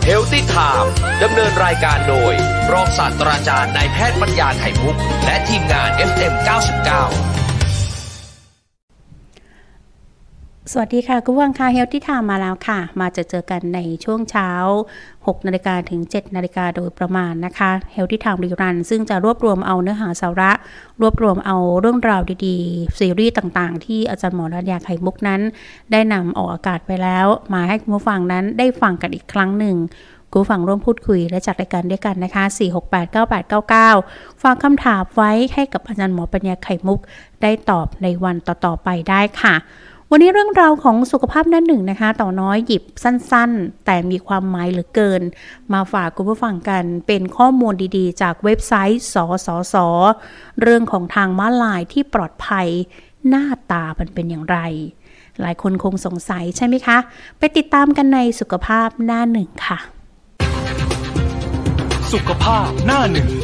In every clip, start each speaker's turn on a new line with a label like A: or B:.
A: Healthy Time ดำเนินรายการโดยรองศาสตราจารย์นายแพทย์ปัญญาไข่มุกและทีมงาน FM 99
B: สวัสดีค่ะคุณผู้ฟังค่ะ Healthy Time มาแล้วค่ะมาเจอกันในช่วงเช้า 6 นาฬิกาถึง 7 นาฬิกาโดยประมาณนะคะ Healthy Time Rerun ซึ่งจะรวบรวมเอาเนื้อหาสาระรวบรวมเอาเรื่องราวดีๆซีรีส์ต่างๆที่อาจารย์หมอรัตยาไข่มุกนั้นได้นำออกอากาศไปแล้วมาให้คุณผู้ฟังนั้นได้ฟังกันอีกครั้งหนึ่งคุณผู้ฟังร่วมพูดคุยและจัดรายการด้วยกันนะคะ 4689899 ฝากคำถามไว้ให้กับอาจารย์หมอปัญญาไข่มุกได้ตอบในวันต่อๆไปได้ค่ะวันนี้เรื่องราวของสุขภาพหน้าหนึ่งนะคะต่อน้อยหยิบสั้นๆแต่มีความหมายเหลือเกินมาฝากคุณผู้ฟังกันเป็นข้อมูลดีๆจากเว็บไซต์สสส.เรื่องของทางม้าลายที่ปลอดภัยหน้าตามันเป็นอย่างไรหลายคนคงสงสัยใช่ไหมคะไปติดตามกันในสุขภาพหน้าหนึ่งค่ะ
C: สุขภาพหน้าหนึ่ง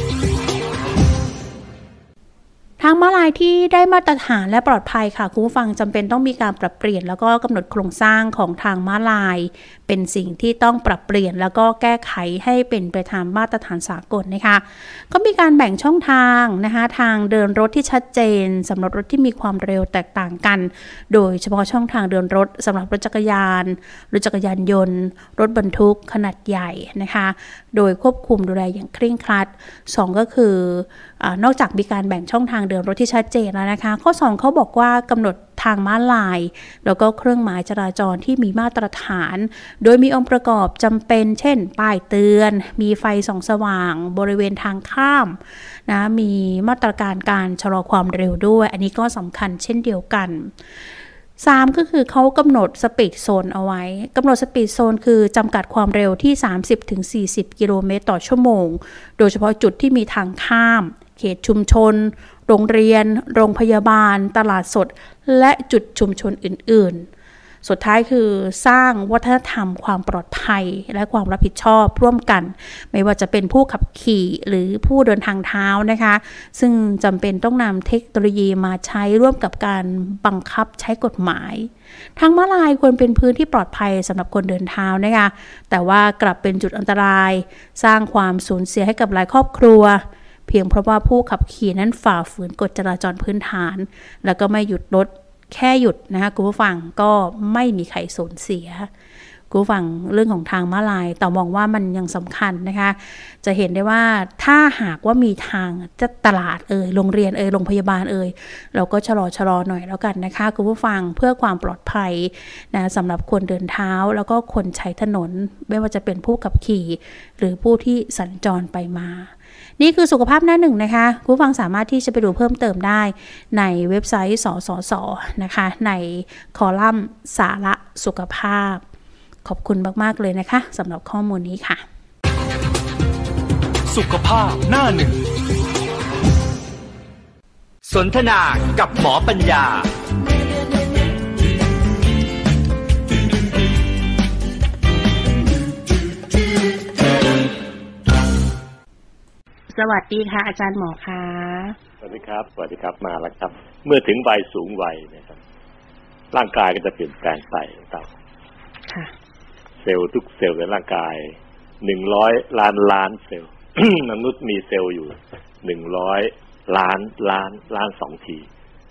B: ทางม้าลายที่ได้มาตรฐานและปลอดภัยค่ะคุณผู้ฟังจำเป็นต้องมีการปรับเปลี่ยนแล้วก็กำหนดโครงสร้างของทางม้าลายเป็นสิ่งที่ต้องปรับเปลี่ยนแล้วก็แก้ไขให้เป็นไปตามมาตรฐานสากลนะคะก็มีการแบ่งช่องทางนะคะทางเดินรถที่ชัดเจนสำหรับรถที่มีความเร็วแตกต่างกันโดยเฉพาะช่องทางเดินรถสำหรับรถจักรยานรถจักรยานยนต์รถบรรทุกขนาดใหญ่นะคะโดยควบคุมดูแลอย่างเคร่งครัด2ก็คือนอกจากมีการแบ่งช่องทางเดินรถที่ชัดเจนแล้วนะคะข้อ2เขาบอกว่ากำหนดทางม้าลายแล้วก็เครื่องหมายจราจรที่มีมาตรฐานโดยมีองค์ประกอบจำเป็นเช่นป้ายเตือนมีไฟส่องสว่างบริเวณทางข้ามนะมีมาตรการการชะลอความเร็วด้วยอันนี้ก็สำคัญเช่นเดียวกัน3ก็คือเขากำหนดสปีดโซนเอาไว้กำหนดสปีดโซนคือจำกัดความเร็วที่ 30-40 กิโลเมตรต่อชั่วโมงโดยเฉพาะจุดที่มีทางข้ามเขตชุมชนโรงเรียนโรงพยาบาลตลาดสดและจุดชุมชนอื่นๆสุดท้ายคือสร้างวัฒนธรรมความปลอดภัยและความรับผิดชอบร่วมกันไม่ว่าจะเป็นผู้ขับขี่หรือผู้เดินทางเท้านะคะซึ่งจำเป็นต้องนำเทคโนโลยีมาใช้ร่วมกับการบังคับใช้กฎหมายทางม้าลายควรเป็นพื้นที่ปลอดภัยสำหรับคนเดินเท้านะคะแต่ว่ากลับเป็นจุดอันตรายสร้างความสูญเสียให้กับหลายครอบครัวเพียงเพราะว่าผู้ขับขี่นั้นฝ่าฝืนกฎจราจรพื้นฐานแล้วก็ไม่หยุดรถแค่หยุดนะคะคุณผู้ฟังก็ไม่มีใครสูญเสียคุณผู้ฟังเรื่องของทางม้าลายแต่มองว่ามันยังสำคัญนะคะจะเห็นได้ว่าถ้าหากว่ามีทางจะตลาดโรงเรียนโรงพยาบาลเราก็ชะลอหน่อยแล้วกันนะคะคุณผู้ฟังเพื่อความปลอดภัยนะสำหรับคนเดินเท้าแล้วก็คนใช้ถนนไม่ว่าจะเป็นผู้ขับขี่หรือผู้ที่สัญจรไปมานี่คือสุขภาพหน้าหนึ่งนะคะคุณผู้ฟังสามารถที่จะไปดูเพิ่มเติมได้ในเว็บไซต์สสส.นะคะในคอลัมน์สาระสุขภาพขอบคุณมากๆเลยนะคะสำหรับข้อมูลนี้ค่ะ
C: สุขภาพหน้าหนึ่ง
A: สนทนากับหมอปัญญา
B: สวัสดีค่ะอาจารย์หมอคะ
D: สวัสดีครับมาแล้วครับเมื่อถึงวัยสูงวัยนะครับร่างกายก็จะเปลี่ยนแปลงไปครับเซลล์ทุกเซลล์ในร่างกาย100 ล้านเซลล์ มนุษย์มีเซลล์อยู่100 ล้าน2ที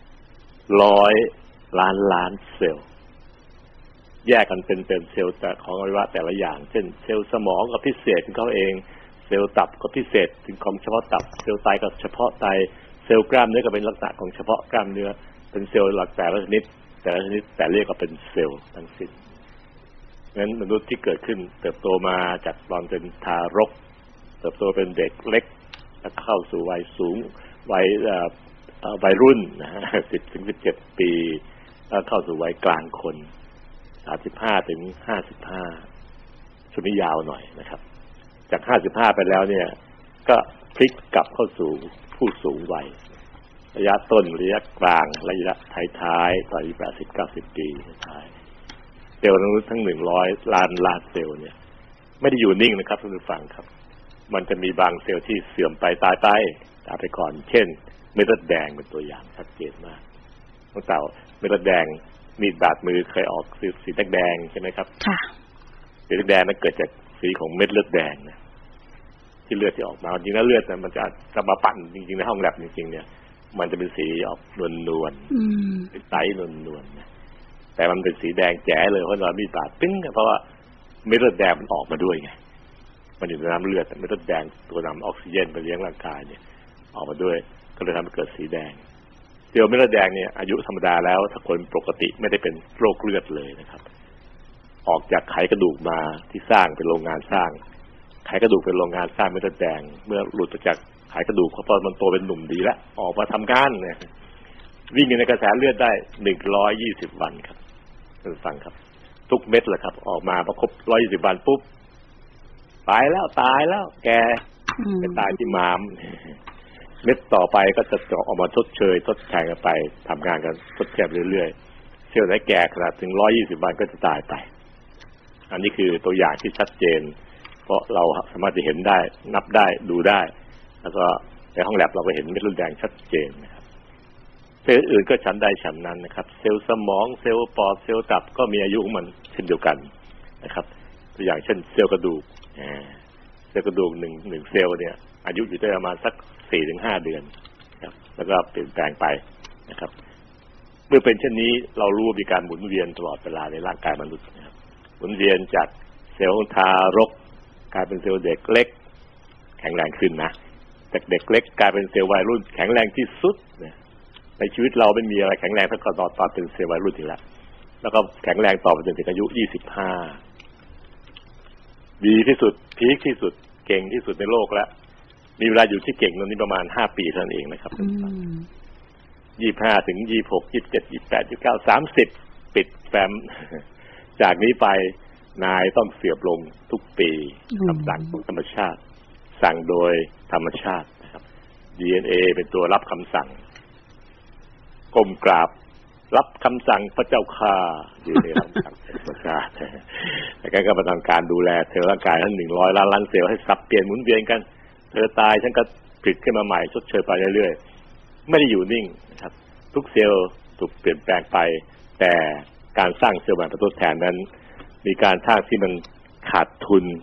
D: 100 ล้านเซลล์แยกกันเป็นเซลล์ของอวัยวะแต่ละอย่างเช่นเซลล์สมองก็พิเศษของเขาเองเซลล์ตับก็พิเศษถึงของเฉพาะตับเซลล์ไตก็เฉพาะไตเซลล์กล้ามเนื้อก็เป็นลักษณะของเฉพาะกล้ามเนื้อเป็นเซลล์หลักแต่ละชนิดแต่เรียกว่าเป็นเซลล์ทั้งสิ้นงั้นมนุษย์ที่เกิดขึ้นเติบโตมาจากตอนเป็นทารกเติบโตเป็นเด็กเล็กแล้วเข้าสู่วัยสูงวัยรุ่นนะฮะ10-17 ปีแล้วเข้าสู่วัยกลางคน35-55ช่วงนี้ยาวหน่อยนะครับจาก55ไปแล้วเนี่ยก็พลิกกลับเข้าสู่ผู้สูงวัยระยะต้นระยะกลางระยะท้ายๆตอนอายุ80-90 ปีท้ายเซลล์มนุษย์ทั้ง100 ล้านเซลล์เนี่ยไม่ได้อยู่นิ่งนะครับท่านผู้ฟังครับมันจะมีบางเซลล์ที่เสื่อมไปตายไปก่อนเช่นเม็ดเลือดแดงเป็นตัวอย่างชัดเจนมากตั้งแต่เม็ดเลือดแดงมีดบาดมือเคยออกสีแดงใช่ไหมครับค่ะสีแดงนั้นเกิดจากสีของเม็ดเลือดแดงนะที่เลือดที่ออกมาจริงๆแล้วเลือดมันจะมาปั่นจริงๆในห้องแลบจริงๆเนี่ยมันจะเป็นสีออกนวลๆเป็นไตนวลๆนะแต่มันเป็นสีแดงแจ๋เลยเพราะเรามีดบาดปิ้งเพราะว่าเม็ดเลือดแดงมันออกมาด้วยไงมันอยู่ในน้ำเลือดแต่เม็ดเลือดแดงตัวนำออกซิเจนไปเลี้ยงร่างกายเนี่ยออกมาด้วยก็เลยทำให้เกิดสีแดงเซลล์เม็ดเลือดแดงเนี่ยอายุธรรมดาแล้วถ้าคนปกติไม่ได้เป็นโรคเลือดเลยนะครับออกจากไขกระดูกมาที่สร้างเป็นโรงงานสร้างไขกระดูกเป็นโรงงานสร้างเม็ดเลือดแดงเมื่อหลุดออกจากไขกระดูกพอมันโตเป็นหนุ่มดีแล้วออกมาทำงานเนี่ยวิ่งในกระแสเลือดได้120 วันครับท่านฟังครับทุกเม็ดเลยครับออกมาพอครบ120 วันปุ๊บตายแล้วแกไปตายที่ม้ามเม็ดต่อไปก็จะออกมาทดแทนกันไปทำงานกันทดแทนเรื่อยๆเซลล์ไหนแก่ขนาดถึง120 วันก็จะตายไปอันนี้คือตัวอย่างที่ชัดเจนเพราะเราสามารถจะเห็นได้นับได้ดูได้แล้วก็ในห้องแลบเราก็เห็นเม็ดเลือดแดงชัดเจนนะครับเซลล์อื่นก็ฉันใดฉันนั้นนะครับเซลล์สมองเซลล์ปอดเซลล์ตับก็มีอายุของมันเช่นเดียวกันนะครับตัวอย่างเช่นเซลล์กระดูกเซลล์กระดูกหนึ่งเซลล์เนี่ยอายุอยู่ได้ประมาณสัก 4-5 เดือนครับแล้วก็เปลี่ยนแปลงไปนะครับเมื่อเป็นเช่นนี้เรารู้ว่ามีการหมุนเวียนตลอดเวลาในร่างกายมนุษย์นะครับหมุนเวียนจากเซลล์ทารกกลายเป็นเซลล์เด็กเล็กแข็งแรงขึ้นนะจากเด็กเล็กกลายเป็นเซลล์วัยรุ่นแข็งแรงที่สุดในชีวิตเราไม่มีอะไรแข็งแรงเท่ากับตอนเป็นเซลล์วัยรุ่นทีละแล้วก็แข็งแรงต่อไปจนถึงอายุ25ดีที่สุดพีคที่สุดเก่งที่สุดในโลกแล้วมีเวลาอยู่ที่เก่งตรงนี้ประมาณ5 ปีเท่านั้นเองนะครับ25 ถึง 26 27 28 29 30ปิดแฟ้มจากนี้ไปนายต้องเสื่อมลงทุกปีคำสั่งของธรรมชาติสั่งโดยธรรมชาตินะครับ DNA เป็นตัวรับคำสั่งก้มกราบรับคำสั่งพระเจ้าข้า DNA รับคำสั่งพระเจ้าแล้วก็มาทำการดูแลเซลล์ร่างกายทั้ง100 ล้านเซลล์ให้สับเปลี่ยนหมุนเวียนกันเธอตายฉันก็ผลิตขึ้นมาใหม่ชดเชยไปเรื่อยๆไม่ได้อยู่นิ่งนะครับทุกเซลล์ถูกเปลี่ยนแปลงไปแต่การสร้างเซลล์ใหม่ทดแทนนั้นมีการสร้างที่มันขาดทุน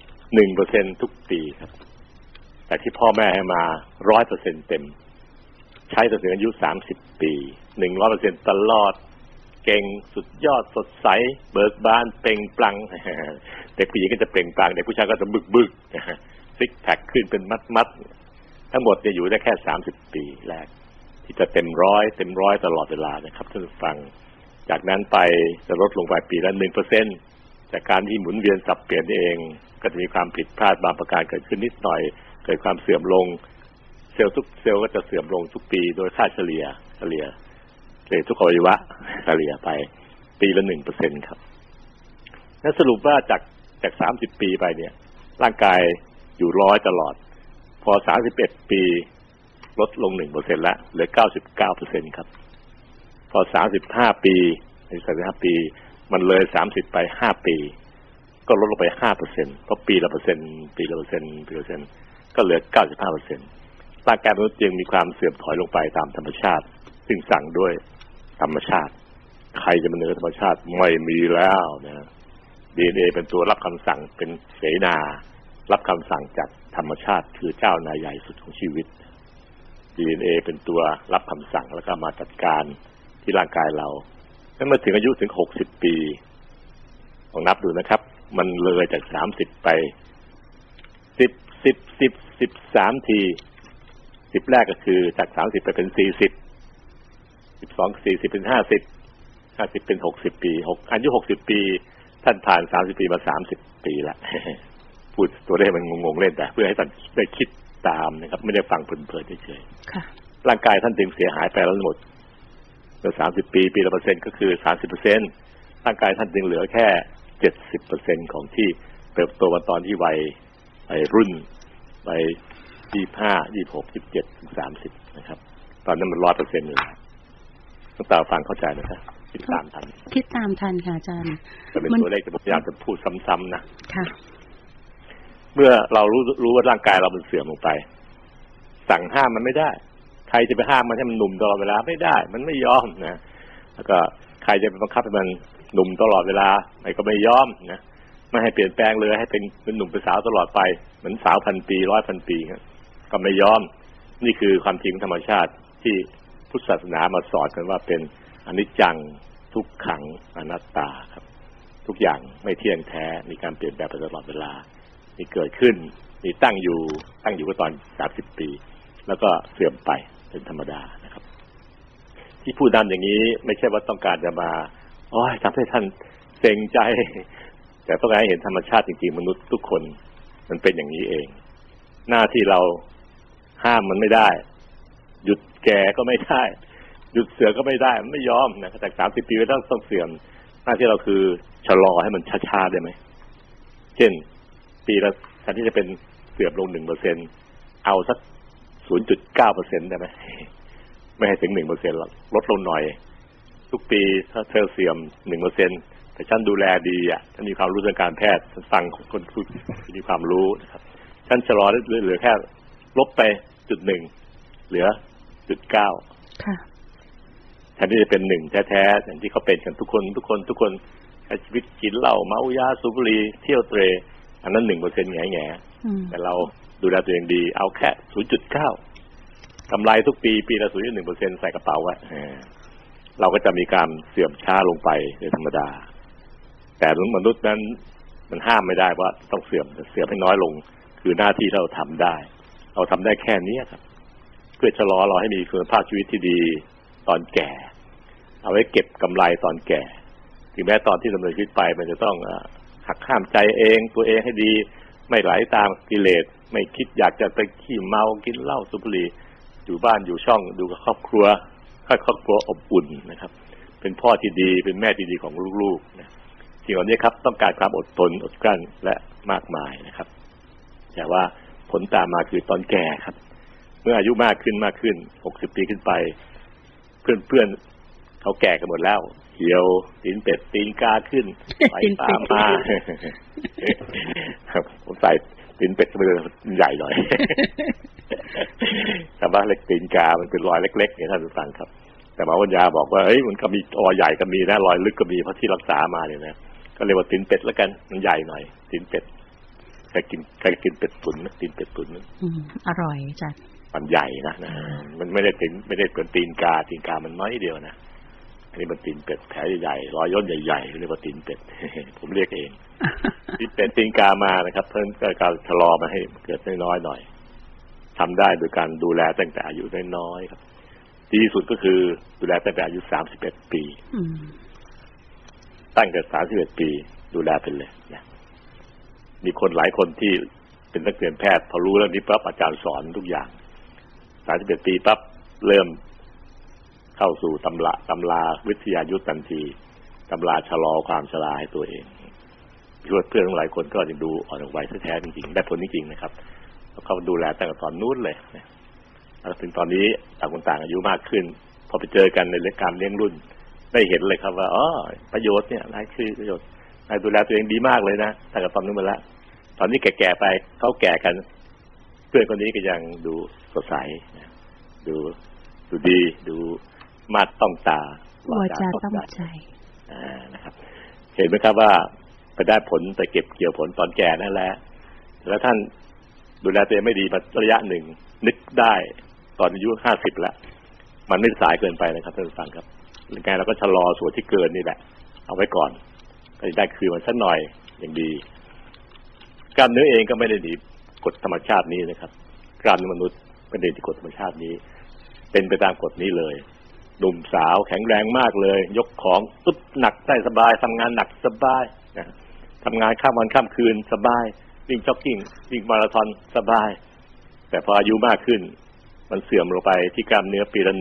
D: 1% ทุกปีครับแต่ที่พ่อแม่ให้มา 100% เต็มใช้จนถึงอายุ30 ปี 100% ตลอดเก่งสุดยอดสดใสเบิกบานเปล่งปลั่งเด็กผู้หญิงก็จะเปล่งปลั่งเด็กผู้ชายก็จะบึกซิกแพคขึ้นเป็นมัดทั้งหมดจะอยู่ได้แค่30 ปีแรกที่จะเต็มร้อยตลอดเวลานะครับท่านผู้ฟังจากนั้นไปจะลดลงไปปีละ 1% จากการที่หมุนเวียนสับเปลี่ยนเองก็จะมีความผิดพลาดบางประการเกิดขึ้นนิดหน่อยเกิดความเสื่อมลงเซลล์ทุกเซลล์ก็จะเสื่อมลงทุกปีโดยค่าเฉลี่ยทุกอวัยวะเฉลี่ยไปปีละ 1% ครับนั่นสรุปว่าจาก30 ปีไปเนี่ยร่างกายอยู่100ตลอดพอ31 ปีลดลง 1% ละเหลือ 99% ครับพอ35 ปีใน35 ปีมันเลย30ไป5 ปีก็ลดลงไป 5% เพราะปีละเปอร์เซ็นต์ก็เหลือ 95% ร่างกายมนุษย์จึงมีความเสื่อมถอยลงไปตามธรรมชาติซึ่งสั่งด้วยธรรมชาติใครจะมาเหนือธรรมชาติไม่มีแล้วนะ DNA เป็นตัวรับคำสั่งเป็นเสนารับคำสั่งจากธรรมชาติคือเจ้านายใหญ่สุดของชีวิต DNA เป็นตัวรับคำสั่งแล้วก็มาจัดการที่ร่างกายเราเมื่อถึงอายุถึง60 ปีลองนับดูนะครับมันเลยจาก30ไป13ที10แรกก็คือจาก30ไปเป็น40 12 40เป็น50เป็น60 ปีอายุ60 ปีท่านผ่าน30 ปีมา30 ปีละพูดตัวเลขมันงงๆเล่นแต่เพื่อให้ท่านได้คิดตามนะครับไม่ได้ฟังเพลินๆเฉยๆร่างกายท่านจึงเสียหายไปแล้วหมดเมื่อ30 ปีปีละเปอร์เซ็นต์ก็คือ 30% ร่างกายท่านจึงเหลือแค่ 70% ของที่เติบโตมาตอนที่วัยรุ่นวัย25 26 27ถึง30นะครับตอนนั้นมัน 100% เลยต้องตามฟังเข้าใจนะครับคิดตามทัน
B: ค่ะอาจารย์
D: จะเป็นตัวเลขที่ผมพยายามจะพูดซ้ำๆนะ
B: ค่ะ
D: เมื่อเรารู้ว่าร่างกายเรามันเสื่อมลงไปสั่งห้ามมันไม่ได้ใครจะไปห้ามมันให้มันหนุ่มตลอดเวลาไม่ได้มันไม่ยอมนะแล้วก็ใครจะไปบังคับให้มันหนุ่มตลอดเวลามันก็ไม่ยอมนะไม่ให้เปลี่ยนแปลงเลยให้เป็นหนุ่มเป็นสาวตลอดไปเหมือนสาวพันปี100,000 ปีครับก็ไม่ยอมนี่คือความจริงธรรมชาติที่พุทธศาสนามาสอนกันว่าเป็นอนิจจังทุกขังอนัตตาครับทุกอย่างไม่เที่ยงแท้มีการเปลี่ยนแปลงไปตลอดเวลามีเกิดขึ้นมีตั้งอยู่ก็ตอน30 ปีแล้วก็เสื่อมไปเป็นธรรมดานะครับที่พูดนำอย่างนี้ไม่ใช่ว่าต้องการจะมาทำให้ท่านเซ็งใจแต่ต้องการให้เห็นธรรมชาติจริงๆมนุษย์ทุกคนมันเป็นอย่างนี้เองหน้าที่เราห้ามมันไม่ได้หยุดแก่ก็ไม่ได้หยุดเสือก็ไม่ได้มันไม่ยอมนะจาก30 ปีก็ต้องเสื่อมหน้าที่เราคือชะลอให้มันช้าๆได้ไหมเช่นปีละแทนที่จะเป็นเสื่อมลง 1% เอาสัก 0.9% ได้ไหมไม่ให้ถึง 1% หรอกลดลงหน่อยทุกปีถ้าเธอเสื่อม 1% แต่ฉันดูแลดีฉันมีความรู้ทางการแพทย์ฉันฟังคนมีความรู้นะครับฉันชะลอเหลือแค่ลบไป 0.1 เหลือ 0.9
B: ค่ะ
D: แทนที่จะเป็น1แท้ๆอย่างที่เขาเป็นกันทุกคนใช้ชีวิตกินเหล้าเมายาสูบบุหรี่เที่ยวเตร่อันนั้น 1% แง่ๆแต่เราดูแลตัวเองดีเอาแค่ 0.9 กำไรทุกปีละ 0.1% ใส่กระเป๋าไว้เราก็จะมีการเสื่อมช้าลงไปเป็นธรรมดาแต่มนุษย์นั้นมันห้ามไม่ได้ว่าต้องเสื่อมให้น้อยลงคือหน้าที่เราทำได้แค่นี้ครับเพื่อชะลอเราให้มีคุณภาพชีวิตที่ดีตอนแก่เอาไว้เก็บกำไรตอนแก่ถึงแม้ตอนที่ดำเนินชีวิตไปมันจะต้องหักห้ามใจตัวเองให้ดีไม่ไหลตามกิเลสไม่คิดอยากจะไปขี้เมากินเหล้าสูบบุหรี่อยู่บ้านอยู่ช่องดูกับครอบครัวอบอุ่นนะครับเป็นพ่อที่ดีเป็นแม่ที่ดีของลูกๆนะสิ่งเหล่านี้ครับต้องการความอดทนอดกลั้นและมากมายนะครับแต่ว่าผลตามมาคือตอนแก่ครับเมื่ออายุมากขึ้น60 ปีขึ้นไปเพื่อนเขาแก่กันหมดแล้วเหี่ยวตีนเป็ดตีนกาขึ้นไปตามมาครับผมใส่ตีนเป็ดก็เลยใหญ่หน่อยแต่ว่าเล็กตีนกามันเป็นรอยเล็กๆเนี่ยท่านผู้ฟังครับแต่หมอปัญญาบอกว่ามันก็มีใหญ่ก็มีนะรอยลึกก็มีเพราะที่รักษามาเนี่ยนะก็เรียกว่าตีนเป็ดแล้วกันมันใหญ่หน่อยตีนเป็ดใครกินเป็ดตุ๋นตีนเป็ดตุ๋น
B: อร่อยจ้ะ
D: มันใหญ่นะมันไม่ได้เหมือนตีนกามันน้อยเดียวนะอันนี้มันตีนเป็ดแผลใหญ่รอยย่นใหญ่ๆเรียกว่าตีนเป็ดผมเรียกเองตีนเป็ดตีนกามานะครับเพิ่มการชะลอมาให้เกิดน้อยๆหน่อยทำได้โดยการดูแลตั้งแต่อายุน้อยๆครับดีที่สุดก็คือดูแลตั้งแต่อายุ31 ปีตั้งแต่31 ปีดูแลเป็นเลยนะมีคนหลายคนที่เป็นนักเรียนแพทย์พอรู้เรื่องนี้ปั๊บอาจารย์สอนทุกอย่าง31 ปีปั๊บเริ่มเข้าสู่ตำราวิทยายุทธทันทีตำราชะลอความชราให้ตัวเองเพื่อนหลายคนก็ยังดูอ่อนวัยแท้ๆจริงๆได้ผลจริงๆนะครับเขาดูแลตั้งแต่ตอนนู้นเลยถึงตอนนี้ต่างคนต่างอายุมากขึ้นพอไปเจอกันในเรื่องการเลี้ยงรุ่นได้เห็นเลยครับว่าประโยชน์เนี่ยนายคือประโยชน์นายดูแลตัวเองดีมากเลยนะตั้งแต่ตอนนู้นมาแล้วตอนนี้แก่ๆไปเขาแก่กันเพื่อนคนนี้ก็ยังดูสดใสดูดีดูมาดต้องตาวาจาต้องใจนะครับเห็นไหมครับว่าไปได้ผลไปเก็บเกี่ยวผลตอนแก่นั่นแหละแล้วท่านดูแลตัวเองไม่ดีมาระยะหนึ่งนึกได้ตอนอายุ50แล้วมันไม่สายเกินไปนะครับท่านผู้ฟังครับยังไงเราก็ชะลอส่วนที่เกินนี่แหละเอาไว้ก่อนก็จะได้คืนมันสักหน่อยอย่างดีกล้ามเนื้อเองก็ไม่ได้หนีกฎธรรมชาตินี้นะครับกล้ามเนื้อมนุษย์ไม่ได้หนีกฎธรรมชาตินี้เป็นไปตามกฎนี้เลยหนุ่มสาวแข็งแรงมากเลยยกของตุ๊บหนักได้สบายทำงานหนักสบายนะทำงานข้ามวันข้ามคืนสบายวิ่งจ็อกกิ้งวิ่งมาราธอนสบายแต่พออายุมากขึ้นมันเสื่อมลงไปที่กล้ามเนื้อปีละ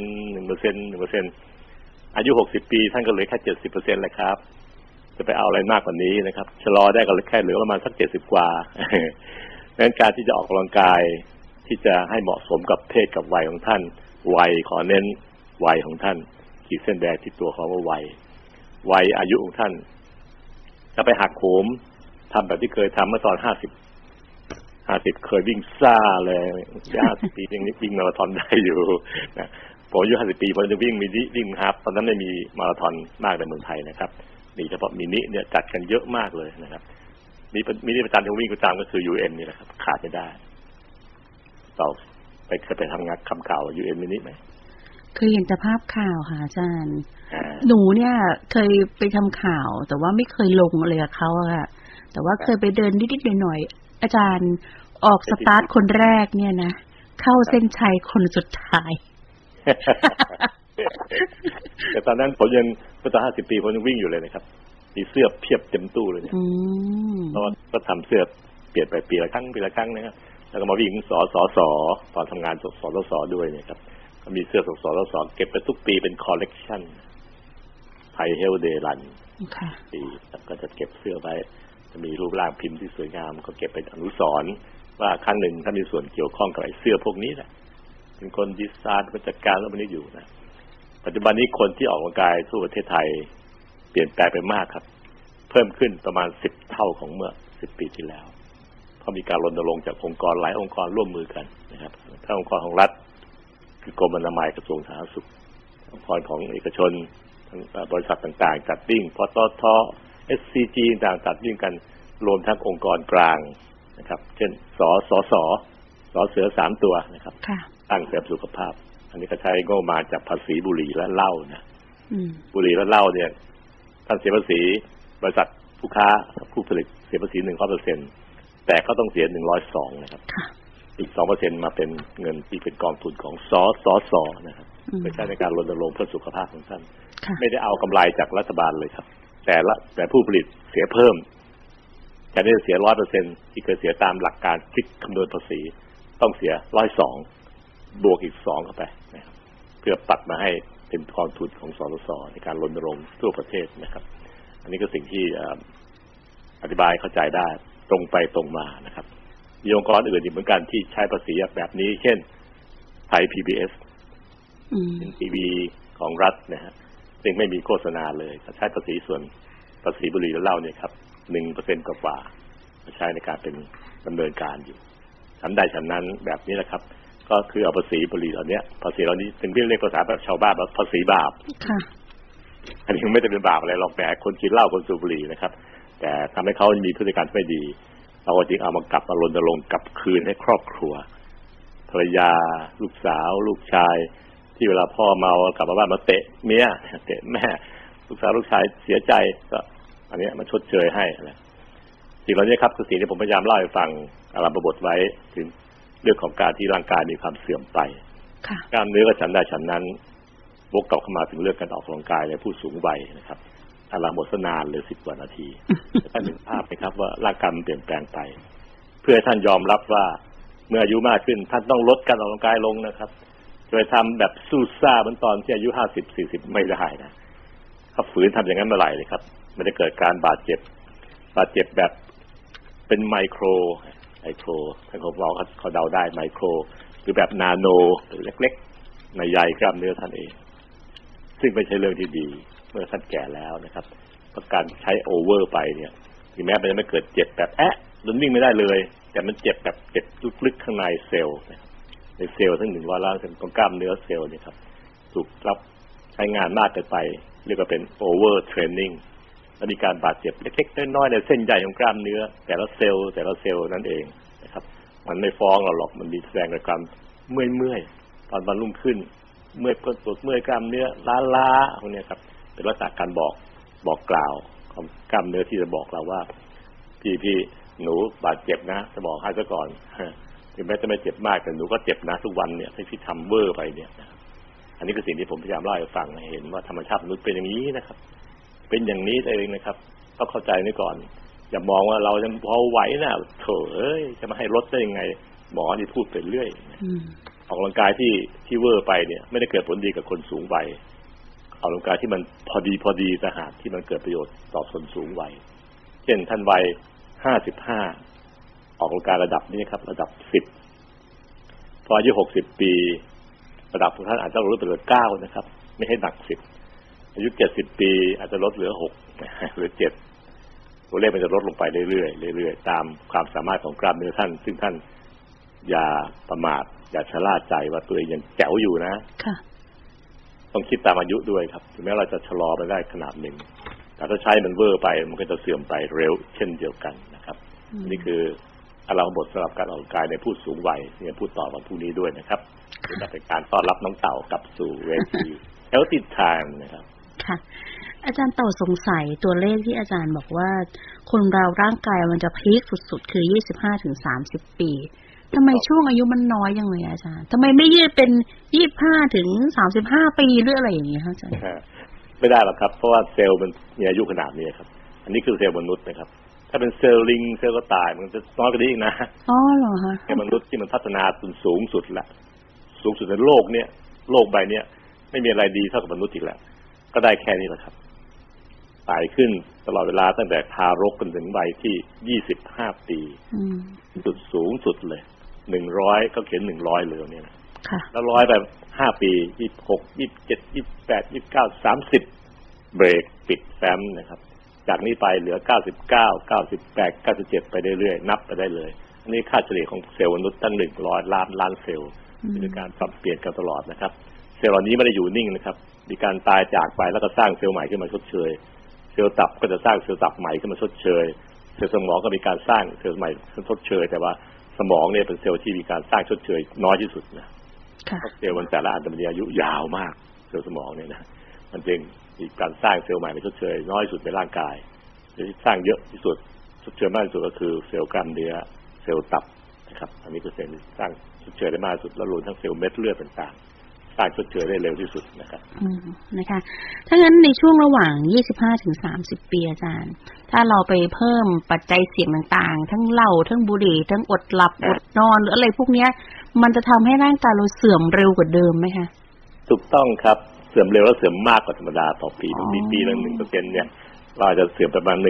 D: 1% อายุ60 ปีท่านก็เหลือแค่ 70% เลยครับจะไปเอาอะไรมากกว่านี้นะครับชะลอได้ก็แค่เหลือประมาณสัก70 กว่าดังนั้นการที่จะออกกำลังกายที่จะให้เหมาะสมกับเพศกับวัยของท่านวัยขอเน้นวัยของท่านขีดเส้นแดงที่ตัวเขาว่าวัยอายุของท่านจะไปหักโหมทำแบบที่เคยทำเมื่อตอน50เคยวิ่งซ่าเลย50 ปียังวิ่งมาราธอนได้อยู่นะผมอายุ50 ปีผมจะวิ่งฮาล์ฟตอนนั้นไม่มีมาราธอนมากในเมืองไทยนะครับมีเฉพาะมินิเนี่ยจัดกันเยอะมากเลยนะครับมีที่ประจำที่วิ่งประจำก็คือ UN นี่แหละครับขาดไม่ได้เราเคยไปทำงานคำข่าว UN มินิไหม
E: เคยเห็นแต่ภาพข่าวค่ะอาจารย์หนูเนี่ยเคยไปทำข่าวแต่ว่าไม่เคยลงอะไรกับเขาอะค่ะแต่ว่าเคยไปเดินนิดๆหน่อยๆอาจารย์ออกสตาร์ทคนแรกเนี่ยนะเข้าเส้นชัยคนสุดท้าย
D: แต่ตอนนั้นผมยังเมื่อตอน50 ปีผมยังวิ่งอยู่เลยนะครับมีเสื้อเพียบเต็มตู้เลยเนี่ยเพราะว่าก็ทำเสื้อเปลี่ยนไปปีละครั้งนะครับแล้วก็มาวิ่งสสตอนทำงานสสด้วยเนี่ยครับก็มีเสื้อสสเก็บไปทุกปีเป็นคอลเลกชันไทยเฮลเดย์รันปีก็จะเก็บเสื้อไว้จะมีรูปร่างพิมพ์ที่สวยงามก็เก็บเป็นอนุสรณ์ว่าครั้งหนึ่งถ้ามีส่วนเกี่ยวข้องกับไอ้เสื้อพวกนี้แหละเป็นคนดีไซน์ผู้จัดการแล้วมันนี้อยู่นะปัจจุบันนี้คนที่ออกกำลังกายทั่วประเทศไทยเปลี่ยนแปลงไปมากครับเพิ่มขึ้นประมาณ10 เท่าของเมื่อ10 ปีที่แล้วเพราะมีการรณรงค์จากองค์กรหลายองค์กรร่วมมือกันนะครับทั้งองค์กรของรัฐคือกรมอนามัยกระทรวงสาธารณสุของกรของเอกชนบริษัทต่างๆจัดวิ่งปตท. SCG ต่างจัดวิ่งกันรวมทั้งองค์กรกลางนะครับเช่นสเสือ3 ตัวนะครับตั้งเสริมสุขภาพอันนี้ก็ใช้งบมาจากภาษีบุหรี่และเหล้านะบุหรี่และเหล้าเนี่ยท่านเสียภาษีบริษัทผู้ค้าผู้ผลิตเสียภาษี 100%แต่ก็ต้องเสีย102นะครับอีก 2% มาเป็นเงินที่เป็นกองทุนของสนะครับเพื่อใช้ในการรณรงค์เพื่อสุขภาพของท่านไม่ได้เอากำไรจากรัฐบาลเลยครับแต่ผู้ผลิตเสียเพิ่มจะได้เสีย 100% ที่เคยเสียตามหลักการคิดคำนวณภาษีต้องเสีย102บวกอีก2เข้าไปนะครับเพื่อปัดมาให้เป็นกองทุนของสสในการรณรงค์ทั่วประเทศนะครับอันนี้ก็สิ่งที่อธิบายเข้าใจได้ตรงไปตรงมานะครับมีองค์กรอื่นอีกเหมือนกันที่ใช้ภาษีแบบนี้เช่นไทย PBS เป็นทีวีของรัฐนะฮะซึ่งไม่มีโฆษณาเลยใช้ภาษีส่วนภาษีบุหรี่และเหล้าเนี่ยครับ 1% กว่าใช้ในการเป็นดำเนินการอยู่ฉันใดฉันนั้นแบบนี้แหละครับก็คือเอาภาษีบุหรี่เหล่านี้ภาษีเหล่านี้ถึงเรียกภาษาแบบชาวบ้านว่าภาษีบาปอันนี้ไม่ได้เป็นบาปอะไรหรอกแต่คนกินเหล้าคนสูบบุหรี่นะครับแต่ทำให้เขามีพฤติกรรมไม่ดีเราจึงเอามากลับมารณรงค์กลับคืนให้ครอบครัวภรรยาลูกสาวลูกชายที่เวลาพ่อเมากลับมาบ้านมาเตะเมียเตะแม่ลูกสาวลูกชายเสียใจก็อันนี้มันชดเชยให้นะสิ่งเหล่านี้ครับคือสิ่งที่ผมพยายามเล่าให้ฟังอารัมภบทไว้ถึงเรื่องของการที่ร่างกายมีความเสื่อมไปกล้ามเนื้อก็ฉันได้ฉันนั้นวกกลับเข้ามาถึงเรื่องการออกกำลังกายในผู้สูงวัยนะครับอารัมภบทนานเลย10 กว่านาทีท่านเห็นภาพไหมครับว่าร่างกายมันเปลี่ยนแปลงไปเพื่อท่านยอมรับว่าเมื่ออายุมากขึ้นท่านต้องลดการออกกำลังกายลงนะครับโดยทำแบบสู้ซ่าเหมือนตอนที่อายุ50-40ไม่ได้นะถ้าฝืนทำอย่างนั้นเมื่อไหร่เลยครับมันจะเกิดการบาดเจ็บแบบเป็นไมโครท่านเขาเดาได้ไมโครหรือแบบนาโนหรือเล็กๆในใยกล้ามเนื้อท่านเองซึ่งไม่ใช่เรื่องที่ดีเมื่อท่านแก่แล้วนะครับเพราะการใช้โอเวอร์ไปเนี่ยถึงแม้มันจะไม่เกิดเจ็บแบบวิ่งไม่ได้เลยแต่มันเจ็บแบบเจ็บลึกๆข้างในเซลล์ในเซลล์ทั้ง1 วาระของกล้ามเนื้อเซลล์เนี่ยครับถูกรับใช้งานมากเกินไปเรียกว่าเป็นโอเวอร์เทรนนิ่งและมีการบาดเจ็บเล็กๆน้อยๆในเส้นใยของกล้ามเนื้อแต่ละเซลล์นั่นเองนะครับมันไม่ฟ้องเราหรอกมันมีแสดงอาการเมื่อยตอนวันรุ่งขึ้นเมื่อยปวดเมื่อยกล้ามเนื้อล้าพวกนี้ครับเป็นลักษณะการบอกกล่าวของกล้ามเนื้อที่จะบอกเราว่าพี่หนูบาดเจ็บนะจะบอกให้ซะก่อนถึงแม้จะไม่เจ็บมากแต่หนูก็เจ็บนะทุกวันเนี่ยที่ทำเวอร์ไปเนี่ยอันนี้คือสิ่งที่ผมพยายามเล่าให้ฟังให้เห็นว่าธรรมชาติมนุษย์เป็นอย่างนี้นะครับเป็นอย่างนี้เองนะครับต้องเข้าใจนี่ก่อนอย่ามองว่าเราจะพอไหวนะโถ่จะมาให้ลดได้ยังไงหมอนี่พูดไปเรื่อยออกกำลังกายที่เวอร์ไปเนี่ยไม่ได้เกิดผลดีกับคนสูงวัยออกกำลังกายที่มันพอดีต่างหากที่มันเกิดประโยชน์ต่อคนสูงวัยเช่นท่านวัย55ออกกำลังกายระดับนี้ครับระดับ10พออายุ60 ปีระดับของท่านอาจจะลดเหลือ9นะครับไม่ให้หนัก10อายุ70 ปีอาจจะลดเหลือ6หรือ7ตัวเลขมันจะลดลงไปเรื่อยๆตามความสามารถของกล้ามเนื้อท่านซึ่งท่านอย่าประมาทอย่าชะล่าใจว่าตัวเองยังแจ๋วอยู่นะต้องคิดตามอายุด้วยครับถึงแม้เราจะชะลอไปได้ขนาดหนึ่งแต่ถ้าใช้มันเวอร์ไปมันก็จะเสื่อมไปเร็วเช่นเดียวกันนะครับนี่คืออารมณ์บทสำหรับการออกกำลังกายในผู้สูงวัยที่จะพูดต่อวันพรุ่งนี้ด้วยนะครับจะเป็นการต้อนรับน้องเต่ากลับสู่เวทีHealthy Time นะครับ
E: ค่ะอาจารย์เต่าสงสัยตัวเลขที่อาจารย์บอกว่าคนเราร่างกายมันจะพีคสุดๆคือ 25-30 ปีทำไมช่วงอายุมันน้อยยังเลยอาจารย์ทำไมไม่ยืดเป็น 25-35 ปีหรืออะไรอย่างนี้คะอาจารย์
D: ไม่ได้หรอกครับเพราะว่าเซลล์มันมีอายุขนาดนี้ครับอันนี้คือเซลล์มนุษย์นะครับถ้าเป็นเซลล์ลิงเซลล์กระต่ายมันจะน้อยกว่านี้อีกนะ
E: อ๋อเหรอฮะ
D: เซลล์มนุษย์ที่มันพัฒนาจนสูงสุดละสูงสุดในโลกเนี่ยโลกใบเนี้ยไม่มีอะไรดีเท่ากับมนุษย์อีกแล้วก็ได้แค่นี้แหละครับตายขึ้นตลอดเวลาตั้งแต่ทารกจนถึงวัยที่25 ปีจุดสูงสุดเลย100ก็เขียน100เลยเนี่ยนะแล้ว100แบบ5 ปี26 27 28 29 30เบรกปิดแฟ้มนะครับจากนี้ไปเหลือ99 98 97ไปเรื่อยๆนับไปได้เลยอันนี้ค่าเฉลี่ยของเซลล์มนุษย์ตั้ง100 ล้านเซลล์มีการปรับเปลี่ยนกันตลอดนะครับเซลล์เหล่านี้ไม่ได้อยู่นิ่งนะครับมีการตายจากไปแล้วก็สร้างเซลล์ใหม่ขึ้นมาชดเชยเซลล์ตับก็จะสร้างเซลล์ตับใหม่ขึ้นมาชดเชยเซลล์สมองก็มีการสร้างเซลล์ใหม่ชดเชยแต่ว่าสมองเนี่ยเป็นเซลล์ที่มีการสร้างชดเชยน้อยที่สุดนะเซลล์มันแต่ละอันจะมีอายุยาวมากเซลล์สมองเนี่ยนะมันจึงมีการสร้างเซลล์ใหม่มาชดเชยน้อยสุดในร่างกายที่สร้างเยอะที่สุดชดเชยมากที่สุดก็คือเซลล์กล้ามเนื้อเซลล์ตับนะครับอันนี้เป็นเซลล์ที่สร้างชดเชยได้มากที่สุดแล้วรวมทั้งเซลล์เม็ดเลือดต่างๆสร้างชดเชยได้เร็วที่สุดนะครับ
E: นะคะถ้างั้นในช่วงระหว่าง 25-30 ปีอาจารย์ถ้าเราไปเพิ่มปัจจัยเสี่ยงต่างๆทั้งเหล้าทั้งบุหรี่ทั้งอดหลับอดนอนหรืออะไรพวกนี้มันจะทำให้ร่างกายเราเสื่อมเร็วกว่าเดิมไหมคะ
D: ถูกต้องครับเสื่อมเร็วและเสื่อมมากกว่าธรรมดาต่อปีบางทีปีละ 1% เนี่ยเราจะเสื่อมประมาณ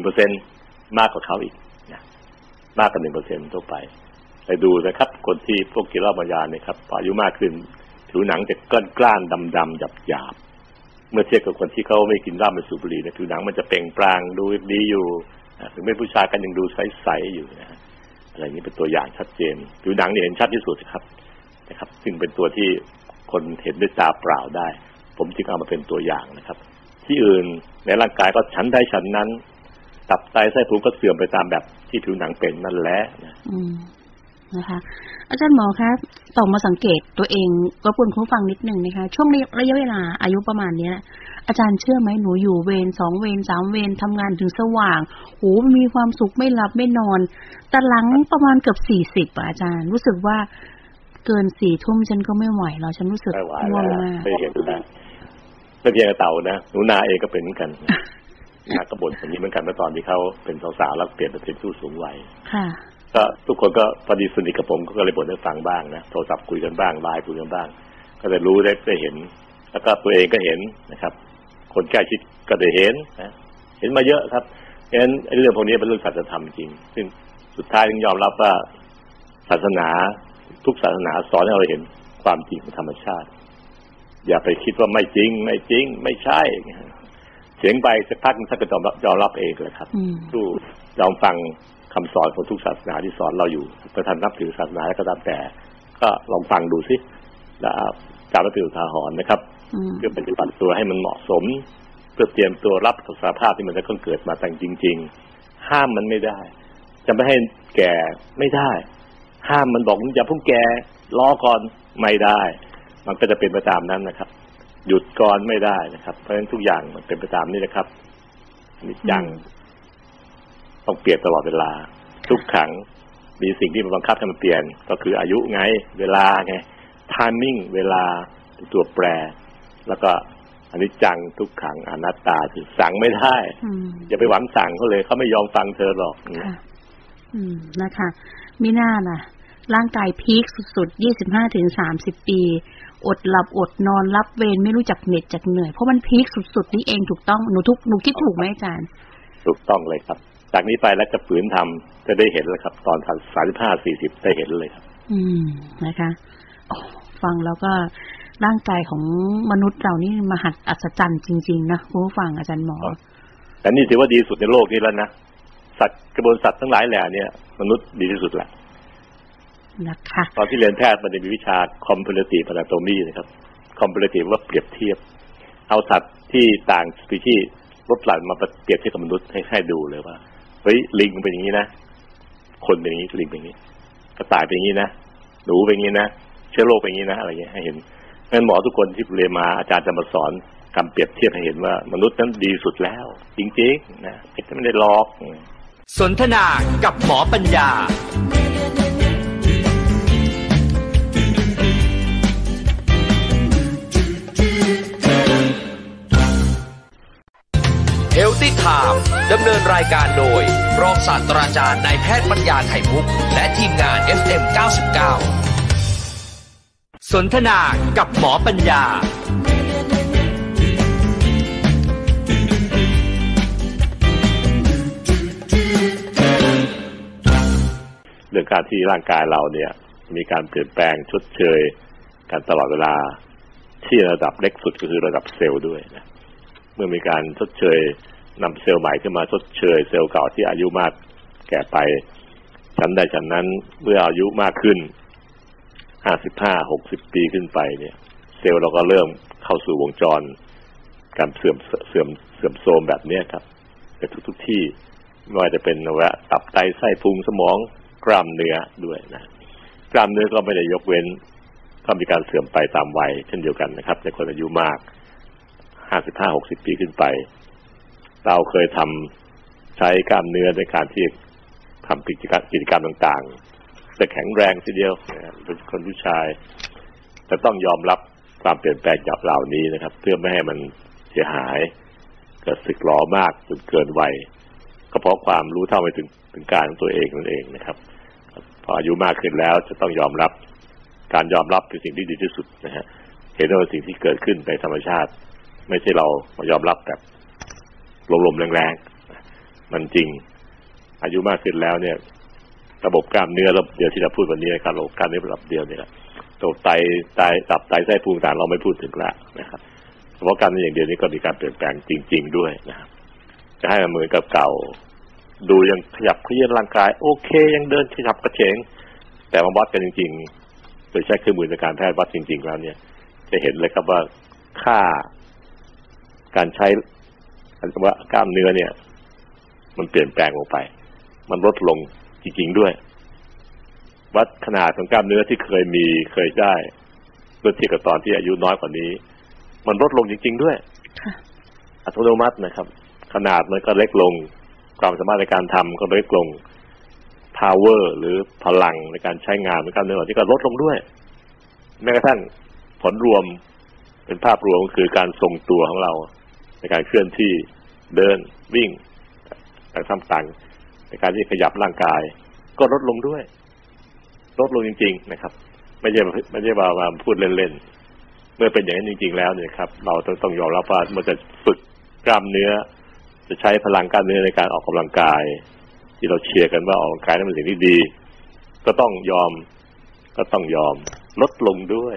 D: 1.1% มากกว่าเขาอีกนะมากกว่า 1% ทั่วไปไปดูนะครับคนที่พวกกินเหล้ามายาเนี่ยครับอายุมากขึ้นผิวหนังจะกล้านดำหยาบเมื่อเทียบกับคนที่เขาไม่กินเหล้าไม่สูบบุหรี่เนี่ยผิวหนังมันจะเปล่งปลั่งดูดีอยู่ถึงไม่ผู้ชายกันยังดูใสๆอยู่นะอะไรนี้เป็นตัวอย่างชัดเจนผิวหนังเนี่ยเห็นชัดที่สุดครับนะครับซึ่งเป็นตัวที่คนเห็นด้วยตาเปล่าได้ผมจึงเอามาเป็นตัวอย่างนะครับที่อื่นในร่างกายก็ชั้นใดชั้นนั้นตับไตไส้พุงก็เสื่อมไปตามแบบที่ผิวหนังเป็นนั่นแหละ
E: นะคะอาจารย์หมอคะต่อมาสังเกตตัวเองรบกวนคุณผู้ฟังนิดนึงนะคะช่วงระยะเวลาอายุประมาณนี้อาจารย์เชื่อไหมหนูอยู่เวร2 เวร3 เวรทำงานถึงสว่างโหมีความสุขไม่หลับไม่นอนแต่หลังประมาณเกือบ40อาจารย์รู้สึกว่าเกิน4 ทุ่มฉันก็ไม่ไหวแล้วฉันรู้สึกง่วงมาก
D: ไม่เห็นแล้วไม่เพียงแต่เต่านะหนูนาเองก็เป็นเหมือนกันนาก็บ่นแบบนี้เหมือนกันเมื่อตอนที่เขาเป็นสาวๆแล้วเปลี่ยนเป็นผู้สูงวัยก็ทุกคนก็พอดีสนิทกับผมก็เลยบ่นให้ฟังบ้างนะโทรศัพท์คุยกันบ้างไลน์คุยกันบ้างก็เลยรู้ได้เห็นแล้วก็ตัวเองก็เห็นนะครับคนใกล้ชิดก็ได้เห็นนะเห็นมาเยอะครับเพราะฉะนั้นเรื่องพวกนี้เป็นเรื่องสัจธรรมจริงซึ่งสุดท้ายต้องยอมรับว่าศาสนาทุกศาสนาสอนให้เราเห็นความจริงของธรรมชาติอย่าไปคิดว่าไม่จริงไม่ใช่เสียงไปสักพักท่านก็ยอมรับเองเลยครับดูยอมฟังคำสอนของทุกศาสนาที่สอนเราอยู่ถ้าท่านนับถือศาสนาแล้วก็ตามแต่ก็ลองฟังดูสิแล้วจำไว้เป็นอุทาหรณ์นะครับเพื่อปฏิบัติตัวให้มันเหมาะสมเพื่อเตรียมตัวรับกับสภาพที่มันจะต้องเกิดมาแต่จริงๆห้ามมันไม่ได้จะไม่ให้แก่ไม่ได้ห้ามมันบอกอย่าเพิ่งแก่รอก่อนไม่ได้มันก็จะเป็นไปตามนั้นนะครับหยุดก่อนไม่ได้นะครับเพราะฉะนั้นทุกอย่างมันเป็นไปตามนี้นะครับอนิจจังต้องเปลี่ยนตลอดเวลาทุกขังมีสิ่งที่มันบังคับให้มันเปลี่ยนก็คืออายุไงเวลาไง timing เวลาตัวแปรแล้วก็อนิจจังทุกขังอนัตตาคือสั่งไม่ได้อย่าไปหวังสั่งเขาเลยเขาไม่ยอมฟังเธอหรอก
E: นะคะมิน่าล่ะร่างกายพีคสุดๆ 25-30 ปีอดหลับอดนอนรับเวรไม่รู้จักเหน็ดจักเหนื่อยเพราะมันพีคสุดๆนี่เองถูกต้องหนูคิดถูกไหมอาจารย์
D: ถูกต้องเลยครับจากนี้ไปแล้วจะฝืนทำจะได้เห็นแล้วครับตอน35-40ได้เห็นเลยครับ
E: นะคะฟังแล้วก็ร่างกายของมนุษย์เรานี่มหัศอัศจรรย์จริงๆนะคุณผู้ฟังอาจารย์หมอ
D: แต่นี่ถือว่าดีสุดในโลกนี้แล้วนะสัตว์กระบวนสัตว์ทั้งหลายแหล่เนี่ยมนุษย์ดีที่สุดแหละ
E: นะคะ
D: ตอนที่เรียนแพทย์มันจะมีวิชา comparative anatomy นะครับ comparative ว่าเปรียบเทียบเอาสัตว์ที่ต่างสปีชีส์ลดหลั่นมาเปรียบเทียบกับมนุษย์ให้ดูเลยว่าเฮ้ยลิงเป็นอย่างนี้นะคนเป็นอย่างนี้ลิงเป็นอย่างนี้กระต่ายเป็นอย่างนี้นะหนูเป็นอย่างนี้นะเชื้อโรคเป็นอย่างนี้นะอะไรเงี้ยให้เห็นงั้นหมอทุกคนที่เรียนมาอาจารย์จะมาสอนคำเปรียบเทียบให้เห็นว่ามนุษย์นั้นดีสุดแล้วจริงๆนะไม่ได้หลอก
A: สนทนากับหมอปัญญาเฮลตี้ไทม์ดำเนินรายการโดยรองศาสตราจารย์นายแพทย์ปัญญาไข่มุกและทีมงาน FM 99สนทนากับหมอปัญญา
D: เรื่องการที่ร่างกายเราเนี่ยมีการเปลี่ยนแปลงชดเชยกันตลอดเวลาที่ระดับเล็กสุดก็คือระดับเซลล์ด้วยนะเมื่อมีการชดเชยนำเซลล์ใหม่ขึ้นมาชดเชยเซลล์เก่าที่อายุมากแก่ไปชั้นใดชั้นนั้นเมื่ออายุมากขึ้น55-60 ปีขึ้นไปเนี่ยเซลล์เราก็เริ่มเข้าสู่วงจรการเสื่อมโทรมแบบนี้ครับในทุกที่ไม่ว่าจะเป็นตับไตไส้พุงสมองกล้ามเนื้อด้วยนะกล้ามเนื้อก็ไม่ได้ยกเว้นก็มีการเสื่อมไปตามวัยเช่นเดียวกันนะครับในคนอายุมาก55-60 ปีขึ้นไปเราเคยใช้กล้ามเนื้อในการที่ทำกิจกรรมต่างๆจะแข็งแรงทีเดียวคนผู้ชายจะต้องยอมรับความเปลี่ยนแปลงจากเหล่านี้นะครับเพื่อไม่ให้มันเสียหายเกิดสึกหรอมากจนเกินวัยก็เพราะความรู้เท่าไม่ถึงการของตัวเองนั่นเองนะครับพออายุมากขึ้นแล้วจะต้องยอมรับการยอมรับเป็นสิ่งที่ดีที่สุดนะฮะเห็นว่าสิ่งที่เกิดขึ้นในธรรมชาติไม่ใช่เรายอมรับแบบลมๆแรงๆมันจริงอายุมากขึ้นแล้วเนี่ยระบบกล้ามเนื้อระบบเดียวที่เราพูดวันนี้นะครับระบบกล้ามเนื้อระดับเดียวเนี่ยตัวตับไตไส้พุงต่างเราไม่พูดถึงแล้วนะครับเพราะกล้ามเนื้ออย่างเดียวนี้ก็มีการเปลี่ยนแปลงจริงๆด้วยนะครับจะให้มันเหมือนกับเก่าดูยังขยับเขยื้อนร่างกายโอเคยังเดินขยับกระเฉงแต่มาวัดกันจริงๆโดยใช้เครื่องมือในการแพทย์วัดจริงๆแล้วเนี่ยจะเห็นเลยครับว่าค่าการใช้ว่ากล้ามเนื้อเนี่ยมันเปลี่ยนแปลงลงไปมันลดลงจริงๆด้วยวัดขนาดของกล้ามเนื้อที่เคยได้เมื่อเทียบกับตอนที่อายุน้อยกว่านี้มันลดลงจริงๆด้วยอัตโนมัตินะครับขนาดมันก็เล็กลงความสามารถในการทำก็เล็กลง power หรือพลังในการใช้งานของกล้ามเนื้อที่ก็ลดลงด้วยแม้กระทั่งผลรวมเป็นภาพรวมก็คือการทรงตัวของเราในการเคลื่อนที่เดินวิ่งต่างๆในการที่ขยับร่างกายก็ลดลงด้วยลดลงจริงๆนะครับไม่ใช่ว่าพูดเล่นๆเมื่อเป็นอย่างนั้นจริงๆแล้วเนี่ยครับเราต้องยอมรับว่ามันจะฝึกกล้ามเนื้อจะใช้พลังกล้ามเนื้อในการออกกำลังกายที่เราเชียร์กันว่าออกกำลังกายนั้นเป็นสิ่งที่ดีก็ต้องยอมลดลงด้วย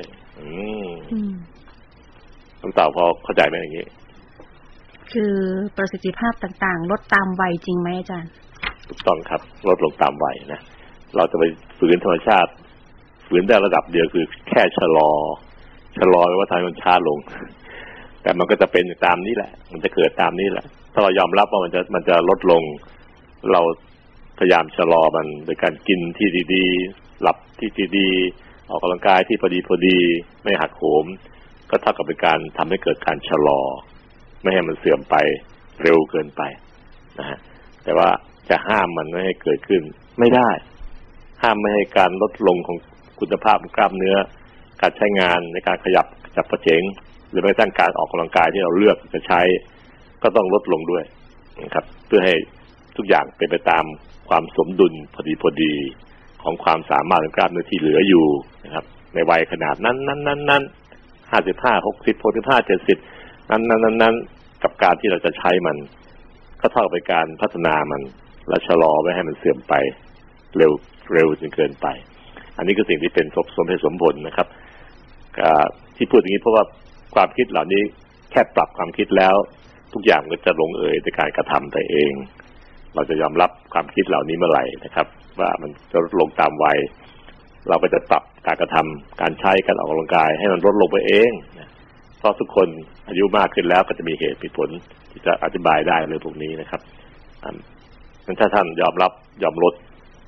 D: ต้องตอบพอเข้าใจไหมอย่างนี้
E: คือประสิทธิภาพต่างๆลดตามวัยจริงไหมอาจารย์
D: ถูกต้องครับลดลงตามวัยนะเราจะไปฝืนธรรมชาติฝืนได้ระดับเดียวคือแค่ชะลอไว้ว่าทำให้มันช้าลงแต่มันก็จะเป็นตามนี้แหละมันจะเกิดตามนี้แหละถ้าเรายอมรับว่ามันจะลดลงเราพยายามชะลอมันโดยการกินที่ดีๆหลับที่ดีๆออกกำลังกายที่พอดีไม่หักโหมก็เท่ากับเป็นการทำให้เกิดการชะลอไม่ให้มันเสื่อมไปเร็วเกินไปนะฮะแต่ว่าจะห้ามมันไม่ให้เกิดขึ้นไม่ได้ห้ามไม่ให้การลดลงของคุณภาพของกล้ามเนื้อการใช้งานในการขยับจับกระเฉงหรือแม้กระทั่งการออกกำลังกายที่เราเลือกจะใช้ก็ต้องลดลงด้วยนะครับเพื่อให้ทุกอย่างเป็นไปตามความสมดุลพอดีของความสามารถของกล้ามเนื้อที่เหลืออยู่นะครับในวัยขนาดนั้น55 60 65 70นั้นกับการที่เราจะใช้มันก็เท่ากับเป็นการพัฒนามันและชะลอไม่ให้มันเสื่อมไปเร็วจนเกินไปอันนี้คือสิ่งที่เป็นสมเหตุสมผลนะครับที่พูดอย่างนี้เพราะว่าความคิดเหล่านี้แค่ปรับความคิดแล้วทุกอย่างก็จะลงเอยในการกระทำไปเองเราจะยอมรับความคิดเหล่านี้เมื่อไหร่นะครับว่ามันจะลดลงตามวัยเราก็จะปรับการกระทำการใช้การออกกำลังกายให้มันลดลงไปเองเพราะทุกคนอายุมากขึ้นแล้วก็จะมีเหตุมีผลที่จะอธิบายได้เลยพวกนี้นะครับถ้าท่านยอมรับยอมลด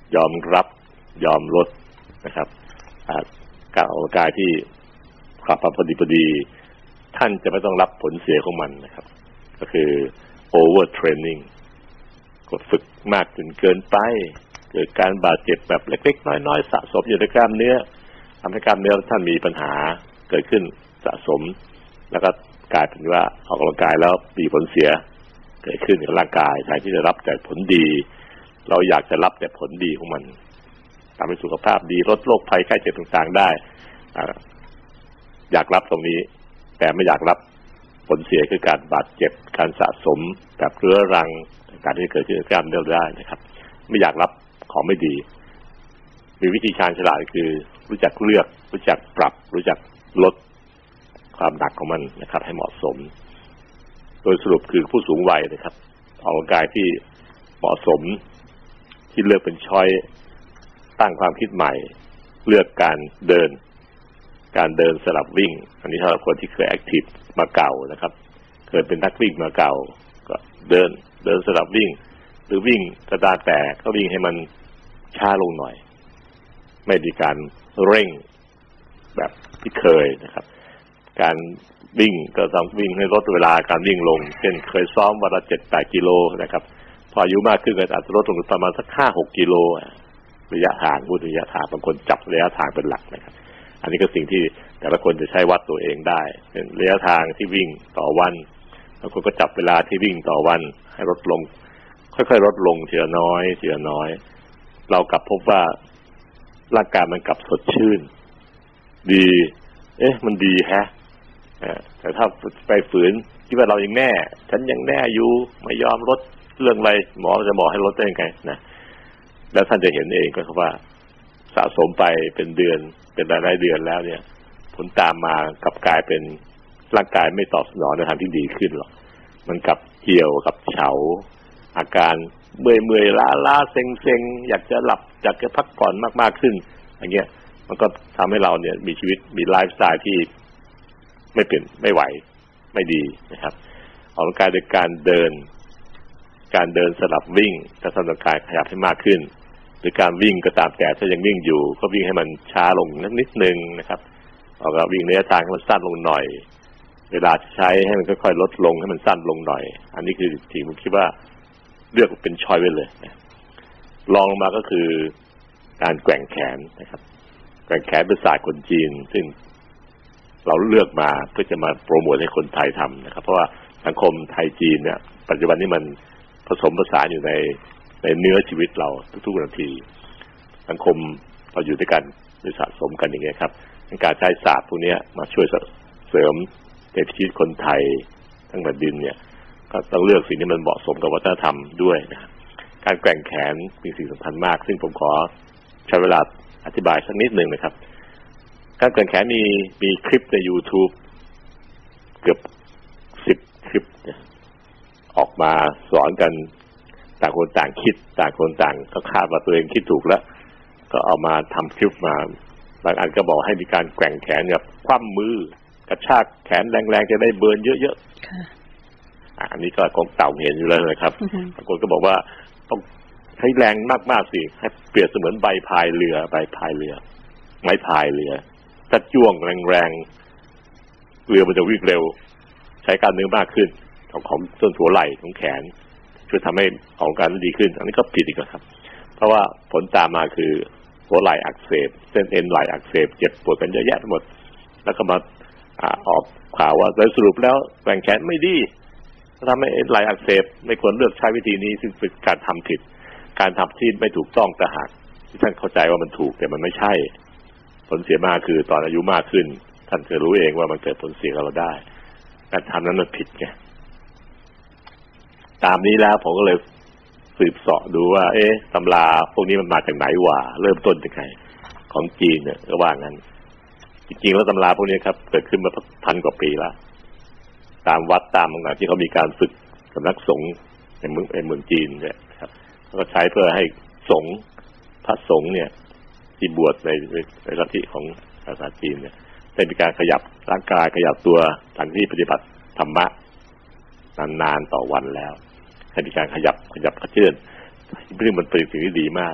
D: ยอมรับยอมลดนะครับการออกกำลังกายที่ขับพอดีท่านจะไม่ต้องรับผลเสียของมันนะครับก็คือ over training กดฝึกมากจนเกินไปเกิดการบาดเจ็บแบบเล็กๆน้อยๆสะสมอยู่ในกล้ามเนื้อทำให้กล้ามเนื้อท่านมีปัญหาเกิดขึ้นสะสมแล้วก็กลายเป็นว่าออกกำลังกายแล้วมีผลเสียเกิดขึ้นกับร่างกายแทนที่จะรับแต่ผลดีเราอยากจะรับแต่ผลดีของมันทำให้สุขภาพดีลดโรคภัยไข้เจ็บต่างๆได้อยากรับตรงนี้แต่ไม่อยากรับผลเสียคือการบาดเจ็บการสะสมแบบเรื้อรังการที่เกิดขึ้นกับกล้ามเนื้อได้นะครับไม่อยากรับของไม่ดีมีวิธีชาญฉลาดคือรู้จักเลือกรู้จักปรับรู้จักลดความหนักของมันนะครับให้เหมาะสมโดยสรุปคือผู้สูงวัยนะครับออกกำลังกายที่เหมาะสมที่เลือกเป็นช้อยตั้งความคิดใหม่เลือกการเดินสลับวิ่งอันนี้ถ้าคนที่เคยแอคทีฟมาเก่านะครับเคยเป็นนักวิ่งมาเก่าก็เดินสลับวิ่งหรือวิ่งกระดานแตกก็วิ่งให้มันช้าลงหน่อยไม่มีการเร่งแบบที่เคยนะครับการวิ่งก็ต้องวิ่งให้ลดเวลาการวิ่งลงเช่นเคยซ้อมวันละ 7-8 กิโลนะครับพออายุมากขึ้นก็อาจจะลดลงประมาณสัก 5-6 กิโลระยะทางพูดระยะทางบางคนจับระยะทางเป็นหลักนะครับอันนี้ก็สิ่งที่แต่ละคนจะใช้วัดตัวเองได้เป็นระยะทางที่วิ่งต่อวันบางคนก็จับเวลาที่วิ่งต่อวันให้ลดลงค่อยๆลดลงทีละน้อยเรากลับพบว่าร่างกายมันกลับสดชื่นดีมันดีแฮะแต่ถ้าไปฝืนคิดว่าเรายังแน่ฉันยังแน่อยู่ไม่ยอมลดเรื่องอะไรหมอจะบอกให้ลดได้ยังไงนะแล้วท่านจะเห็นเองก็คือว่าสะสมไปเป็นเดือนเป็นหลายเดือนแล้วเนี่ยผลตามมากลับกลายเป็นร่างกายไม่ตอบสนองในทางที่ดีขึ้นหรอกมันกลับเหี่ยวกับเฉาอาการเมื่อยล้าเซ็งอยากจะหลับอยากจะพักผ่อนมากๆขึ้นอย่างเงี้ยมันก็ทำให้เราเนี่ยมีชีวิตมีไลฟ์สไตล์ที่ไม่เปลี่ยนไม่ไหวไม่ดีนะครับออกกำลังกายโดยการเดินสลับวิ่งจะทำร่างกายขยับให้มากขึ้นหรือการวิ่งก็ตามแต่ถ้ายังวิ่งอยู่ก็วิ่งให้มันช้าลงนิดนึงนะครับออกวิ่งระยะทางให้มันสั้นลงหน่อยเวลาใช้ให้มันค่อยๆลดลงให้มันสั้นลงหน่อยอันนี้คือที่ผมคิดว่าเลือกเป็นช้อยไว้เลยนะลองลงมาก็คือการแกว่งแขนนะครับแกว่งแขนเป็นศาสตร์คนจีนซึ่งเราเลือกมาเพื่อจะมาโปรโมทให้คนไทยทำนะครับเพราะว่าสังคมไทยจีนเนี่ยปัจจุบันนี้มันผสมผสานอยู่ในเนื้อชีวิตเราทุกๆนาทีสังคมเราอยู่ด้วยกันโดยสะสมกันอย่างเงี้ยครับการใช้ศาสตร์พวกนี้มาช่วยเสริมในชีวิตคนไทยทั้งแผ่นดินเนี่ยก็ต้องเลือกสิ่งที่มันเหมาะสมกับวัฒนธรรมด้วยนะการแกว่งแขนเป็นสิ่งสำคัญมากซึ่งผมขอใช้เวลาอธิบายสักนิดนึงนะครับการแกว่งแขนมีคลิปใน YouTube เกือบ10 คลิปออกมาสอนกันต่างคนต่างคิดต่างคนต่างก็คาดว่าตัวเองคิดถูกแล้วก็เอามาทำคลิปมาบางอันก็บอกให้มีการแกว่งแขนแบบคว่ำมือกระชากแขนแรงๆจะได้เบิร์นเยอะๆอันนี้ก็ของเต่าเห็นอยู่แล้วนะครับบางคนก็บอกว่าต้องใช้แรงมากๆสิให้เปรียบเสมือนใบพายเรือไม้พายเรือถ้าจ้วงแรงๆเรือมันจะวิ่งเร็วใช้กล้ามเนื้อมากขึ้นของส่วนหัวไหล่ของแขนช่วยทำให้ออกการดีขึ้นอันนี้ก็ผิดอีกครับเพราะว่าผลตามมาคือหัวไหล่อักเสบเส้นเอ็นไหล่อักเสบเจ็บปวดกันเยอะแยะไปหมดแล้วก็มาออกข่าวว่าโดยสรุปแล้วแกว่งแขนไม่ดีทำให้เอ็นไหล่อักเสบไม่ควรเลือกใช้วิธีนี้ซึ่งเป็นการทำผิดการทำที่ไม่ถูกต้องแต่หากที่ท่านเข้าใจว่ามันถูกแต่มันไม่ใช่ผลเสียมากคือตอนอายุมากขึ้นท่านจะรู้เองว่ามันเกิดผลเสียกับเราได้การทำนั้นมันผิดไงตามนี้แล้วผมก็เลยสืบเสาะดูว่าตำราพวกนี้มันมาจากไหนวะเริ่มต้นจากไหนของจีนเนี่ยก็ว่างั้นจริงๆแล้วตำราพวกนี้ครับเกิดขึ้นมา1,000 กว่าปีแล้วตามวัดตามต่างๆที่เขามีการฝึกสำนักสงฆ์ในเมืองจีนเนี่ยครับก็ใช้เพื่อให้พระสงฆ์เนี่ยที่บวชในลัทธิของศาสนาจีนเนี่ยได้มีการขยับร่างกายขยับตัวหลังที่ปฏิบัติธรรมะนานๆต่อวันแล้วให้มีการขยับกระเจือนซึ่งมันเป็นสิ่งที่ดีมาก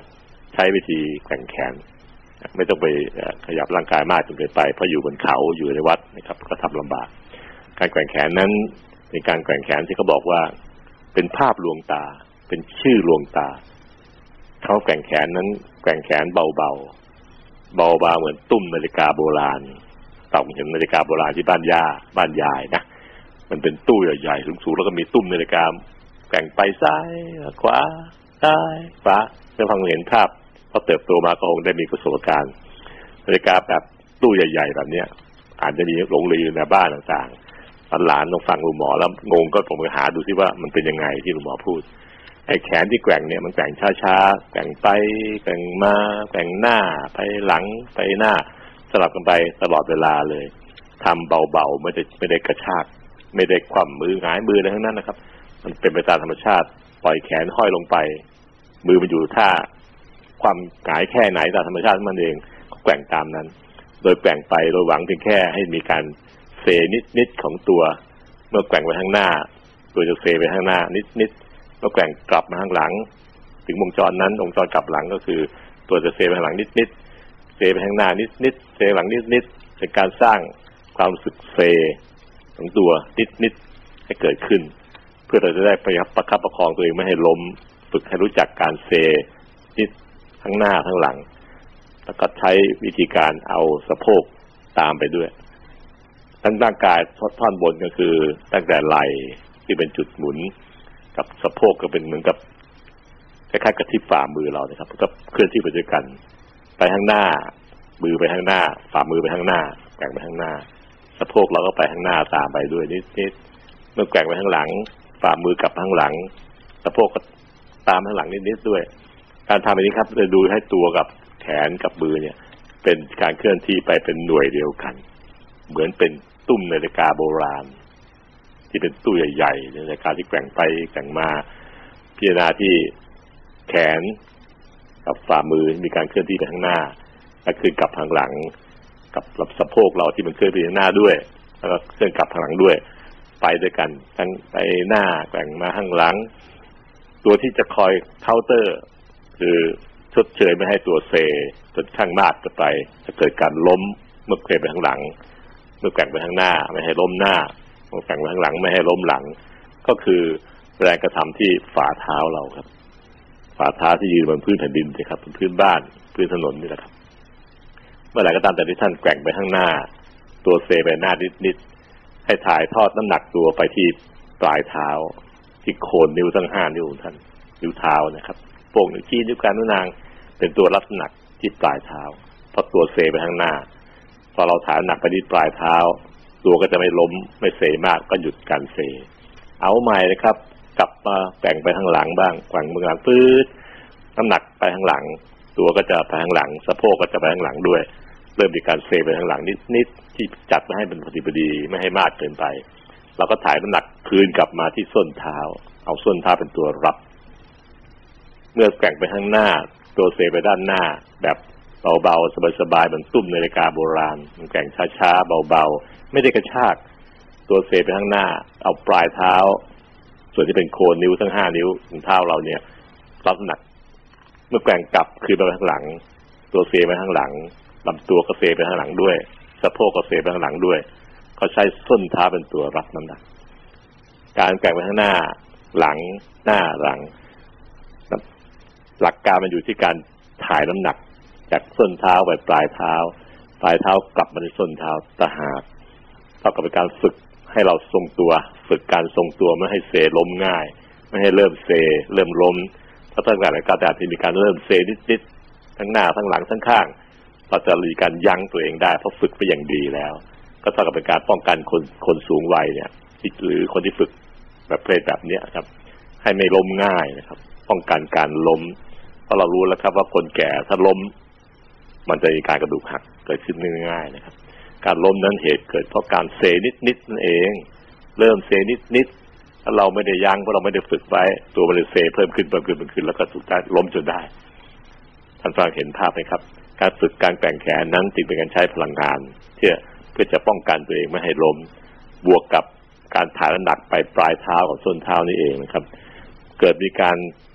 D: ใช้วิธีแกว่งแขนไม่ต้องไปขยับร่างกายมากจนเกินไปเพราะอยู่บนเขาอยู่ในวัดนะครับก็ทำลำบากการแกว่งแขนนั้นเป็นการแกว่งแขนที่เขาบอกว่าเป็นภาพลวงตาเป็นชื่อลวงตาเขาแกว่งแขนนั้นแกว่งแขนเบาเหมือนตุ้มนาฬิกาโบราณต่ำเห็นนาฬิกาโบราณที่บ้านยายนะมันเป็นตู้ใหญ่ๆสูงๆแล้วก็มีตุ้มนาฬิกาแกว่งไปซ้ายขวาซ้ายขวาเพื่อฟังเห็นภาพพอเติบโตมาก็คงได้มีประสบการณ์นาฬิกาแบบตู้ใหญ่ๆแบบนี้อาจจะมีหลงเหลืออยู่ในบ้านต่างๆหลานต้องฟังลุงหมอแล้วงงก็ผมไปหาดูซิว่ามันเป็นยังไงที่ลุงหมอพูดไอ้แขนที่แกว่งเนี่ยมันแกว่งช้าๆแกว่งไปแกว่งมาแกว่งหน้าไปหลังไปหน้าสลับกันไปตลอดเวลาเลยทำเบาๆไม่ได้กระชากไม่ได้คว่ำมือหงายมืออะไรทั้งนั้นนะครับมันเป็นไปตามธรรมชาติปล่อยแขนห้อยลงไปมือมันอยู่ท่าความหงายแค่ไหนตามธรรมชาติมันเองก็แกว่งตามนั้นโดยแกว่งไปโดยหวังเพียงแค่ให้มีการเซนิดๆของตัวเมื่อแกว่งไปข้างหน้าตัวจะเซไปข้างหน้านิดเมื่อแกว่งกลับมาข้างหลังถึงวงจรนั้นวงจรกลับหลังก็คือตัวจะเซไปข้างหลังนิดเซไปข้างหน้านิดเซหลังนิดเป็นการสร้างความรู้สึกเซของตัวนิดให้เกิดขึ้นเพื่อเราจะได้ประคับประคองตัวเองไม่ให้ล้มฝึกให้รู้จักการเซนิดข้างหน้าข้างหลังแล้วก็ใช้วิธีการเอาสะโพกตามไปด้วยทั้งร่างกายท่อนบนก็คือตั้งแต่ไหล่ที่เป็นจุดหมุนกับสะโพกก็เป็นเหมือนกับคล้ายๆกับที่ฝ่ามือเรานะครับก็เคลื่อนที่ไปด้วยกันไปข้างหน้ามือไปข้างหน้าฝ่ามือไปข้างหน้าแกว่งไปข้างหน้าสะโพกเราก็ไปข้างหน้าตามไปด้วยนิดเมื่อแกว่งไปข้างหลังฝ่ามือกลับข้างหลังสะโพกก็ตามข้างหลังนิดด้วยการทำแบบนี้ครับจะดูให้ตัวกับแขนกับมือเนี่ยเป็นการเคลื่อนที่ไปเป็นหน่วยเดียวกันเหมือนเป็นตุ้มนาฬิกาโบราณที่เป็นตู้ใหญ่ๆนาฬิกาที่แกว่งไปแกว่งมาพิจารณาที่แขนกับฝ่ามือมีการเคลื่อนที่ไปข้างหน้าและเคลื่อนกลับข้างหลังกับสะโพกเราที่มันเคลื่อนไปข้างหน้าด้วยแล้วก็เคลื่อนกลับข้างหลังด้วยไปด้วยกันทั้งไปหน้าแกว่งมาข้างหลังตัวที่จะคอยเคาน์เตอร์คือชดเชยไม่ให้ตัวเซจนข้างมากจะไปจะเกิดการล้มเมื่อเคลื่อนไปข้างหลังเมื่อแกว่งไปข้างหน้าไม่ให้ล้มหน้าเมื่อแกว่งไปข้างหลังไม่ให้ล้มหลังก็คือแรงกระทำที่ฝ่าเท้าเราครับฝ่าเท้าที่ยืนบนพื้นแผ่นดินนะครับบนพื้นบ้านพื้นถนนนี่แหละครับเมื่อไหร่ก็ตามแต่ที่ท่านแกว่งไปข้างหน้าตัวเซไปหน้านิดให้ถ่ายทอดน้ำหนักตัวไปที่ปลายเท้าที่โคนนิ้วทั้ง5นิ้วของท่านนิ้วเท้านะครับโป้งนิ้วชี้นิ้วกลางนิ้วนางเป็นตัวรับน้ำหนักที่ปลายเท้าเพราะตัวเซไปข้างหน้าพอเราถ่ายน้ำหนักไปที่ปลายเท้าตัวก็จะไม่ล้มไม่เซมากก็หยุดการเซเอาใหม่นะครับกลับมาแกว่งไปข้างหลังบ้างแกว่งมือหลังปื๊ดน้ำหนักไปข้างหลังตัวก็จะไปข้างหลังสะโพกก็จะไปข้างหลังด้วยเริ่มมีการเซไปข้างหลังนิดที่จัดมาให้เป็นพอดีไม่ให้มากเกินไปเราก็ถ่ายน้ำหนักคืนกลับมาที่ส้นเท้าเอาส้นเท้าเป็นตัวรับเมื่อแกว่งไปข้างหน้าตัวเซไปด้านหน้าแบบเบาๆสบายๆเหมือนตุ้มนาฬิกาโบราณมันแกว่งช้าๆเบาๆไม่ได้กระชากตัวเซไปข้างหน้าเอาปลายเท้าส่วนที่เป็นโคนนิ้วทั้ง5นิ้วของเท้าเราเนี่ยรับน้ำหนักเมื่อแกว่งกลับคืนไปข้างหลังตัวเซไปข้างหลังลำตัวก็เซไปข้างหลังด้วยสะโพกก็เซไปข้างหลังด้วยเขาใช้ส้นเท้าเป็นตัวรับน้ำหนักการแกว่งไปข้างหน้าหลังหน้าหลังหลักการมันอยู่ที่การถ่ายน้ำหนักจากส้นเท้าไปปลายเท้ากลับมาที่ส้นเท้าตะหากเท่ากับเป็นการฝึกให้เราทรงตัวฝึกการทรงตัวไม่ให้เซล้มง่ายไม่ให้เริ่มเซเริ่มล้มถ้าตั้งแต่การแต่ที่มีการเริ่มเซนิดๆทั้งหน้าทั้งหลังทั้งข้างเราจะมีการยั้งตัวเองได้เพราะฝึกไปอย่างดีแล้วก็เท่ากับเป็นการป้องกันคนสูงวัยเนี่ยหรือคนที่ฝึกแบบเพศแบบนี้ครับให้ไม่ล้มง่ายนะครับป้องกันการล้มเพราะเรารู้แล้วครับว่าคนแก่ถ้าล้มมันจะมีการกระดูกหักเกิดขึ้นง่ายๆนะครับการล้มนั้นเหตุเกิดเพราะการเซนิดนั่นเองเริ่มเซนิดถ้าเราไม่ได้ยั้งเพราะเราไม่ได้ฝึกไว้ตัวมันเลยเซเพิ่มขึ้นแล้วก็สุดท้ายล้มจนได้ท่านฟังเห็นภาพไหมครับการฝึกการแกว่งแขนนั้นจึงเป็นการใช้พลังงานเพื่อจะป้องกันตัวเองไม่ให้ล้มบวกกับการถ่ายน้ำหนักไปปลายเท้าของส้นเท้านี่เองนะครับเกิดมีการ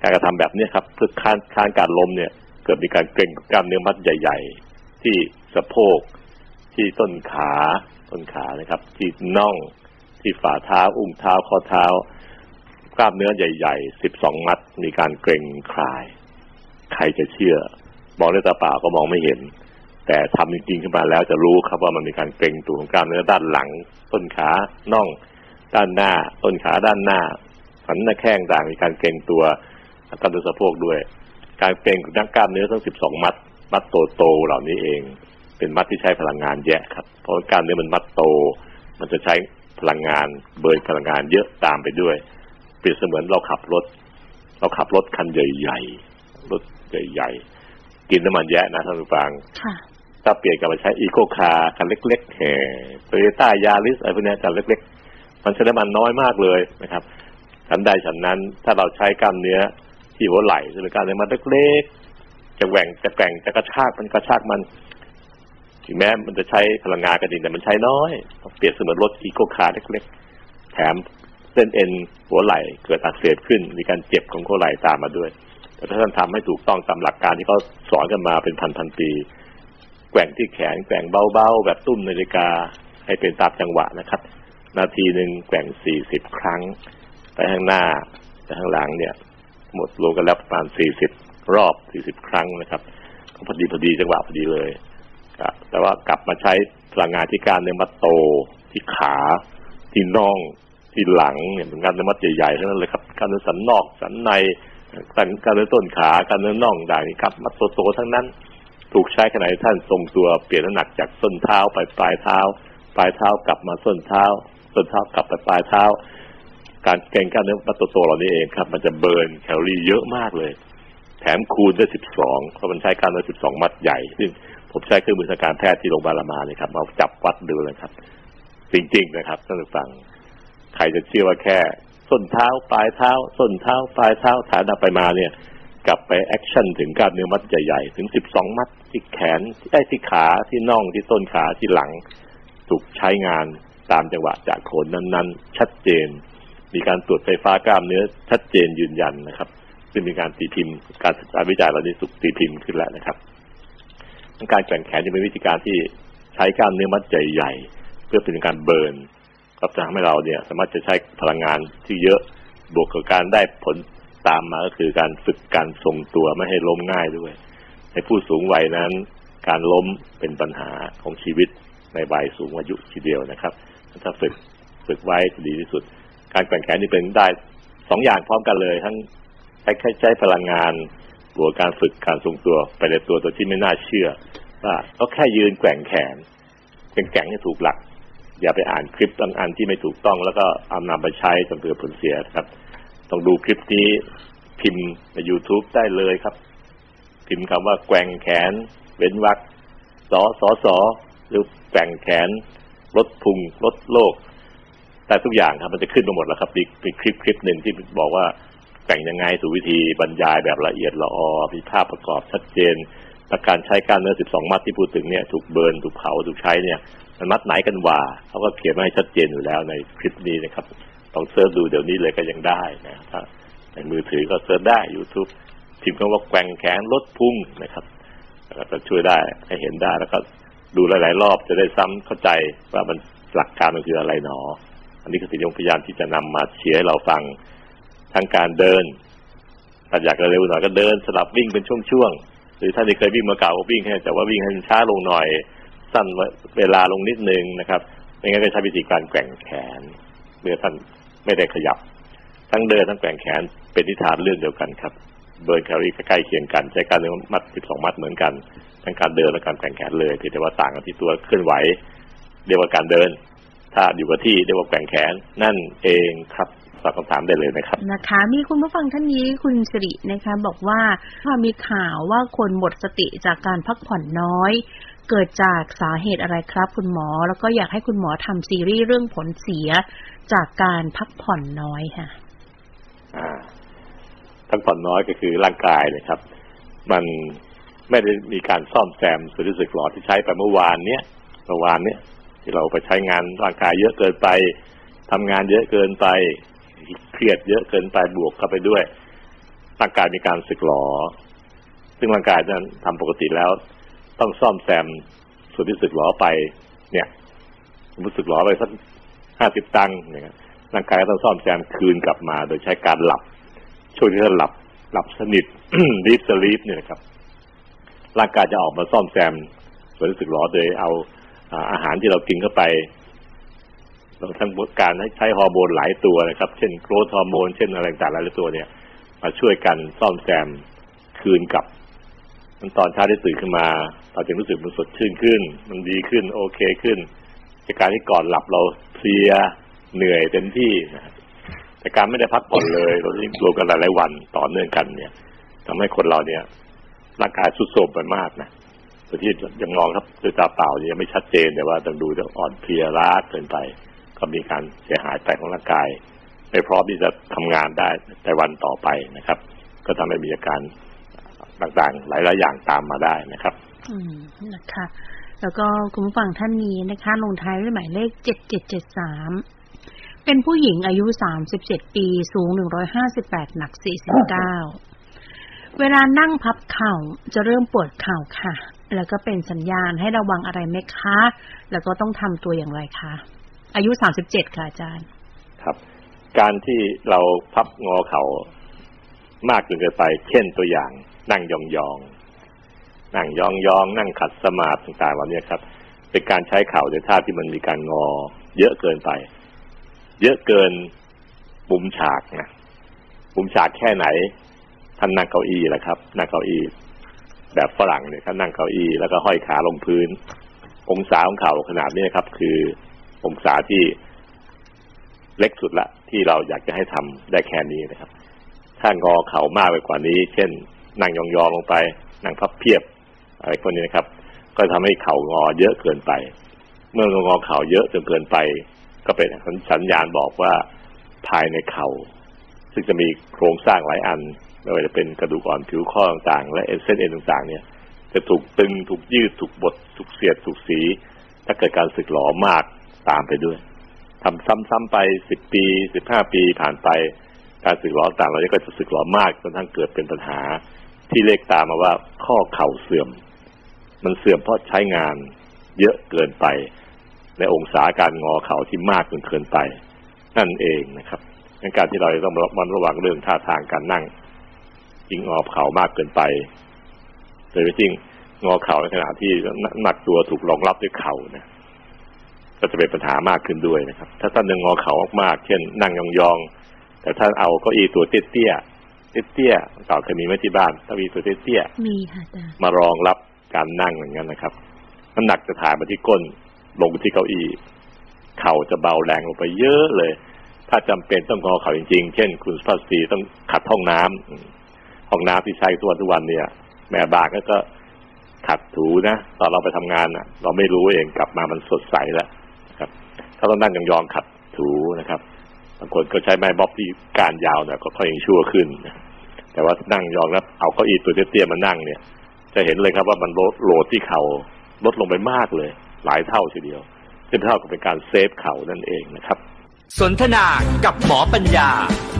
D: การกระทำแบบนี้ครับเพื่อค้านการล้มเนี่ยเกิดมีการเกร็งกล้ามเนื้อมัดใหญ่ๆที่สะโพกที่ต้นขานะครับที่น่องที่ฝ่าเท้าอุ้งเท้าข้อเท้ากล้ามเนื้อใหญ่ๆ12มัดมีการเกร็งคลายใครจะเชื่อมองด้วยตาเปล่าก็มองไม่เห็นแต่ทำจริงๆขึ้นมาแล้วจะรู้ครับว่ามันมีการเกร็งตัวของกล้ามเนื้อด้านหลังต้นขาน่องด้านหน้าต้นขาด้านหน้าสันหน้าแข้งต่างมีการเกร็งตัวกล้ามเนื้อสะโพกด้วยการเกร็งของกล้ามเนื้อทั้ง12มัดโตๆเหล่านี้เองเป็นมัดที่ใช้พลังงานแยะครับเพราะกล้ามเนื้อมันมัดโตมันจะใช้พลังงานเบิร์นพลังงานเยอะตามไปด้วยเปรียบเสมือนเราขับรถคันใหญ่ๆรถใหญ่ๆกินน้ำมันแยะนะท่านผู้ฟังถ้าเปลี่ยนกลับมาใช้อีโคคาร์คันเล็กๆโตโยต้ายาริสอะไรพวกนี้คันเล็กๆมันใช้น้ำมันน้อยมากเลยนะครับฉันใดฉันนั้นถ้าเราใช้กล้ามเนื้อที่หัวไหล่ซึ่งเป็นกล้ามเนื้อมันเล็กๆจะแหว่งจะแกว่งจะกระชากมันถึงแม้มันจะใช้พลังงานก็จริงแต่มันใช้น้อยเปรียบเสมือนรถอีโคคาร์เล็กๆแถมเส้นเอ็นหัวไหล่เกิดอักเสบขึ้นมีการเจ็บของหัวไหล่ตามมาด้วยแต่ถ้าท่านทำให้ถูกต้องตามหลักการที่เขาสอนกันมาเป็นพันปีแกว่งที่แขนแกว่งเบาๆแบบตุ้มนาฬิกาให้เป็นตามจังหวะนะครับนาทีนึงแกว่ง40ครั้งไปข้างหน้าไปข้างหลังเนี่ยหมดรวมกันแล้วประมาณ40รอบ40ครั้งนะครับก็พอดีจังหวะพอดีเลยแต่ว่ากลับมาใช้พลังงานที่กล้ามเนื้อมัดโตที่ขาที่น่องที่หลังเนี่ยเป็นกล้ามเนื้อมัดใหญ่ๆทั้งนั้นเลยครับกล้ามเนื้อสันนอกสันในกล้ามเนื้อต้นขากล้ามเนื้อน่องต่างๆครับมัดโตๆทั้งนั้นถูกใช้ขณะที่ท่านทรงตัวเปลี่ยนน้ำหนักจากส้นเท้าไปปลายเท้ากลับมาส้นเท้ากลับไปปลายเท้าการเกร็งกล้ามเนื้อมัดโตๆเหล่านี้เองครับมันจะเบิร์นแคลอรี่เยอะมากเลยแถมคูณได้12เพราะมันใช้กล้ามเนื้อ12มัดใหญ่ซึ่งผมใช้เครื่องมือทางการแพทย์ที่โรงพยาบาลรามาเนี่ยครับมาจับวัดดูเลยครับจริงๆนะครับท่านผู้ฟังใครจะเชื่อว่าแค่ส้นเท้าปลายเท้าส้นเท้าปลายเท้าฐานไปมาเนี่ยกลับไปแอคชั่นถึงกล้ามเนื้อมัดใหญ่ๆถึง12มัดที่แขนที่ขาที่น่องที่ต้นขาที่หลังถูกใช้งานตามจังหวะจากโขนนั้นๆชัดเจนมีการตรวจไฟฟ้ากล้ามเนื้อชัดเจนยืนยันนะครับซึ่งมีการตีพิมพ์การศึกษาวิจัยเหล่านี้ถูกตีพิมพ์ขึ้นแล้วนะครับการแกว่งแขนจะเป็นวิธีการที่ใช้กล้ามเนื้อมัดใหญ่ๆเพื่อเป็นการเบิร์นก็จะทำให้เราเนี่ยสามารถจะใช้พลังงานที่เยอะบวกกับการได้ผลตามมาก็คือการฝึกการทรงตัวไม่ให้ล้มง่ายด้วยในผู้สูงวัยนั้นการล้มเป็นปัญหาของชีวิตในวัยสูงอายุทีเดียวนะครับถ้าฝึกไว้จะดีที่สุดการแกว่งแขนนี่เป็นได้2อย่างพร้อมกันเลยทั้งใช้พลังงานบวกการฝึกการทรงตัวไปในตัวที่ไม่น่าเชื่อว่าก็แค่ยืนแกว่งแขนเป็นแกว่งให้ถูกหลักอย่าไปอ่านคลิปบางอันที่ไม่ถูกต้องแล้วก็เอานำไปใช้จนเกิดผลเสียครับต้องดูคลิปนี้พิมพ์ใน YouTube ได้เลยครับพิมพ์คำว่าแกว่งแขนเว้นวรรคสหรือแกว่งแขนลดพุงลดโรคแต่ทุกอย่างครับมันจะขึ้นมาหมดแล้วครับมีคลิปหนึ่งที่บอกว่าแกว่งยังไงถูกวิธีบรรยายแบบละเอียดละออมีภาพประกอบชัดเจนและการใช้กล้ามเนื้อ12มัดที่พูดถึงเนี่ยถูกเบิร์นถูกเผาถูกใช้เนี่ยมันมัดไหนกันว่าเขาก็เขียนมาให้ชัดเจนอยู่แล้วในคลิปนี้นะครับต้องเสิร์ชดูเดี๋ยวนี้เลยก็ยังได้นะถ้าในมือถือก็เสิร์ชได้ YouTube พิมพ์คำว่าแกว่งแขนลดพุงนะครับแล้วก็ช่วยได้ให้เห็นได้แล้วก็ดูหลายๆรอบจะได้ซ้ำเข้าใจว่ามันหลักการมันคืออะไรหนออันนี้ก็สิ่งพยายามที่จะนำมาเชียร์ให้เราฟังทั้งการเดินถ้าอยากเร็วหน่อยก็เดินสลับวิ่งเป็นช่วงๆหรือถ้าเคยวิ่งมาเก่าก็วิ่งให้แต่ว่าวิ่งให้ช้าลงหน่อยสั้นเวลาลงนิดนึงนะครับไม่งั้นก็ใช้วิธีการแกว่งแขนเมื่อท่านไม่ได้ขยับทั้งเดินทั้งแกว่งแขนเป็นทิศทางเรื่องเดียวกันครับเบิร์นแคลอรี่ใกล้เคียงกันใช้การเดินมัด12มัดเหมือนกันทั้งการเดินและการแกว่งแขนเลยแต่ว่าต่างกันที่ตัวเคลื่อนไหวเรียกว่าการเดินถ้าอยู่กับที่เรียกว่าแกว่งแขนนั่นเองครับตอบคำถามได้เลยนะครับ
E: นะคะมีคุณผู้ฟังท่านนี้คุณสิรินะคะบอกว่ามีข่าวว่าคนหมดสติจากการพักผ่อนน้อยเกิดจากสาเหตุอะไรครับคุณหมอแล้วก็อยากให้คุณหมอทำซีรีส์เรื่องผลเสียจากการพักผ่อนน้อยค่ะ
D: พักผ่อนน้อยก็คือร่างกายนะครับมันไม่ได้มีการซ่อมแซมส่วนที่สึกหรอที่ใช้ไปเมื่อวานเนี้ยที่เราไปใช้งานร่างกายเยอะเกินไปทำงานเยอะเกินไปเครียดเยอะเกินไปบวกเข้าไปด้วยร่างกายมีการสึกหรอซึ่งร่างกายนั้นทำปกติแล้วต้องซ่อมแซมส่วนที่สึกหรอไปเนี่ยรู้สึกหรอไปสัก50 ตังค์เนี่ยร่างกายก็ต้องซ่อมแซมคืนกลับมาโดยใช้การหลับช่วงที่ท่านหลับสนิท deep sleep เนี่ยนะครับร่างกายจะออกมาซ่อมแซมส่วนที่สึกหรอโดยเอาอาหารที่เรากินเข้าไปเราทั้งการให้ใช้ฮอร์โมนหลายตัวนะครับเช่นโกรทฮอร์โมนเช่นอะไรต่างๆหลายตัวเนี่ยมาช่วยกันซ่อมแซมคืนกลับตอนเช้าได้ตื่นขึ้นมาเราจะรู้สึกมันสดชื่นขึ้นมันดีขึ้นโอเคขึ้นจากการที่ก่อนหลับเราเพลียเหนื่อยเต็มที่นะแต่การไม่ได้พักผ่อนเลยเรายิ่งรวมกันหลายๆวันต่อเนื่องกันเนี่ยทำให้คนเราเนี่ยร่างกายทรุดโทรมไปมากนะแต่ที่ยังมองครับด้วยตาเปล่ายังไม่ชัดเจนแต่ว่าต้องดูจะอ่อนเพลียล้าเกินไปก็มีการเสียหายไปของร่างกายไม่พร้อมที่จะทำงานได้ในวันต่อไปนะครับก็ทำให้มีอาการต่างๆหลายๆอย่างตามมาได้นะครับ
E: นะคะแล้วก็คุณผู้ฟังท่านนี้นะคะลงท้ายด้วยหมายเลข7773เป็นผู้หญิงอายุ37ปีสูง158หนัก49เวลานั่งพับเข่าจะเริ่มปวดเข่าค่ะแล้วก็เป็นสัญญาณให้ระวังอะไรไหมคะแล้วก็ต้องทำตัวอย่างไรคะอายุ37ค่ะอาจารย์
D: ครับการที่เราพับงอเข่ามากจนเกินไปเช่นตัวอย่างนั่งยองๆนั่งยองๆนั่งขัดสมาธิต่างๆเหล่านี้ครับเป็นการใช้เข่าในท่าที่มันมีการงอเยอะเกินไปเยอะเกินมุมฉากนะมุมฉากแค่ไหนท่านนั่งเก้าอี้แหละครับนั่งเก้าอี้แบบฝรั่งเนี่ยท่านนั่งเก้าอี้แล้วก็ห้อยขาลงพื้นองศาของเข่าขนาดนี้ครับคือองศาที่เล็กสุดละที่เราอยากจะให้ทำได้แค่นี้นะครับถ้างอเข่ามากไปกว่านี้เช่นนั่งยองๆลงไปนั่งพับเพียบอะไรพวกนี้นะครับก็ทำให้เข่างอเยอะเกินไปเมื่องอเข่าเยอะจนเกินไปก็เป็นสัญญาณบอกว่าภายในเข่าซึ่งจะมีโครงสร้างหลายอันไม่ว่าจะเป็นกระดูกอ่อนผิวข้อต่างๆและเส้นเอ็นต่างๆเนี่ยจะถูกตึงถูกยืดถูกบดถูกเสียดถูกสีถ้าเกิดการสึกหรอมากตามไปด้วยทำซ้ำๆไป10 ปี15 ปีผ่านไปการสึกหรอต่างๆเราก็จะสึกหรอมากจนทั้งเกิดเป็นปัญหาที่เรียกตามมาว่าข้อเข่าเสื่อมมันเสื่อมเพราะใช้งานเยอะเกินไปในองศาการงอเข่าที่มากจนเกินไปนั่นเองนะครับในการที่เราต้องระวังเรื่องท่าทางการนั่งยิ่งงอเข่ามากเกินไปโดยเฉพาะยิ่งงอเข่าในขณะที่หนักตัวถูกรองรับด้วยเข่านะก็จะเป็นปัญหามากขึ้นด้วยนะครับถ้าท่านยังงอเข่ามากๆเช่นนั่งยองๆแต่ท่านเอาเก้าอี้ตัวเตี้ยๆต่อเคยมีไหมที่บ้านเก้าอี้ตัวเตี้ย
E: ๆมีค่ะจ้ะ
D: มารองรับการนั่งอย่างนั้นนะครับน้ำหนักจะถ่ายมาที่ก้นลงที่เก้าอี้เข่าจะเบาแรงลงไปเยอะเลยถ้าจำเป็นต้องงอเข่าจริงๆเช่นคุณสุภาพสตรีต้องขัดห้องน้ำที่ใช้ทุกวันเนี่ยแม่บ้านก็ขัดถูนะตอนเราไปทำงานน่ะเราไม่รู้เองกลับมามันสดใสแล้วนะครับถ้าต้องนั่งยองๆขัดถูนะครับบางคนก็ใช้ไม้บ๊อบที่ก้านยาวเนี่ยก็ค่อยยังชั่วขึ้นนะแต่ว่านั่งยองแล้วเอาเก้าอี้ตัวเตี้ยๆมานั่งเนี่ยจะเห็นเลยครับว่ามันโหลดที่เข่าลดลงไปมากเลยหลายเท่าทีเดียวซึ่งเท่ากับเป็นการเซฟเข่านั่นเองนะครับ
A: สนทนากับหมอปัญญา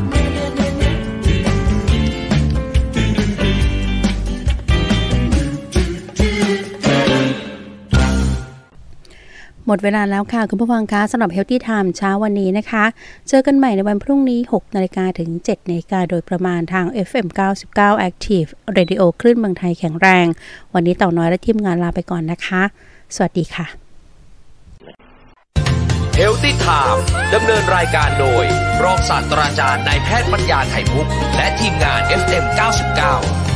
B: หมดเวลาแล้วค่ะคุณผู้ฟังคะสำหรับ Healthy Time เช้าวันนี้นะคะเจอกันใหม่ในวันพรุ่งนี้ 6 นาฬิกาถึง 7 นาฬิกาโดยประมาณทาง FM 99 Active Radio คลื่นเมืองไทยแข็งแรงวันนี้เต่าน้อยและทีมงานลาไปก่อนนะคะสวัสดีค่ะ
A: Healthy Time ดำเนินรายการโดยรองศาสตราจารย์นายแพทย์ปัญญาไข่มุกและทีมงาน FM 99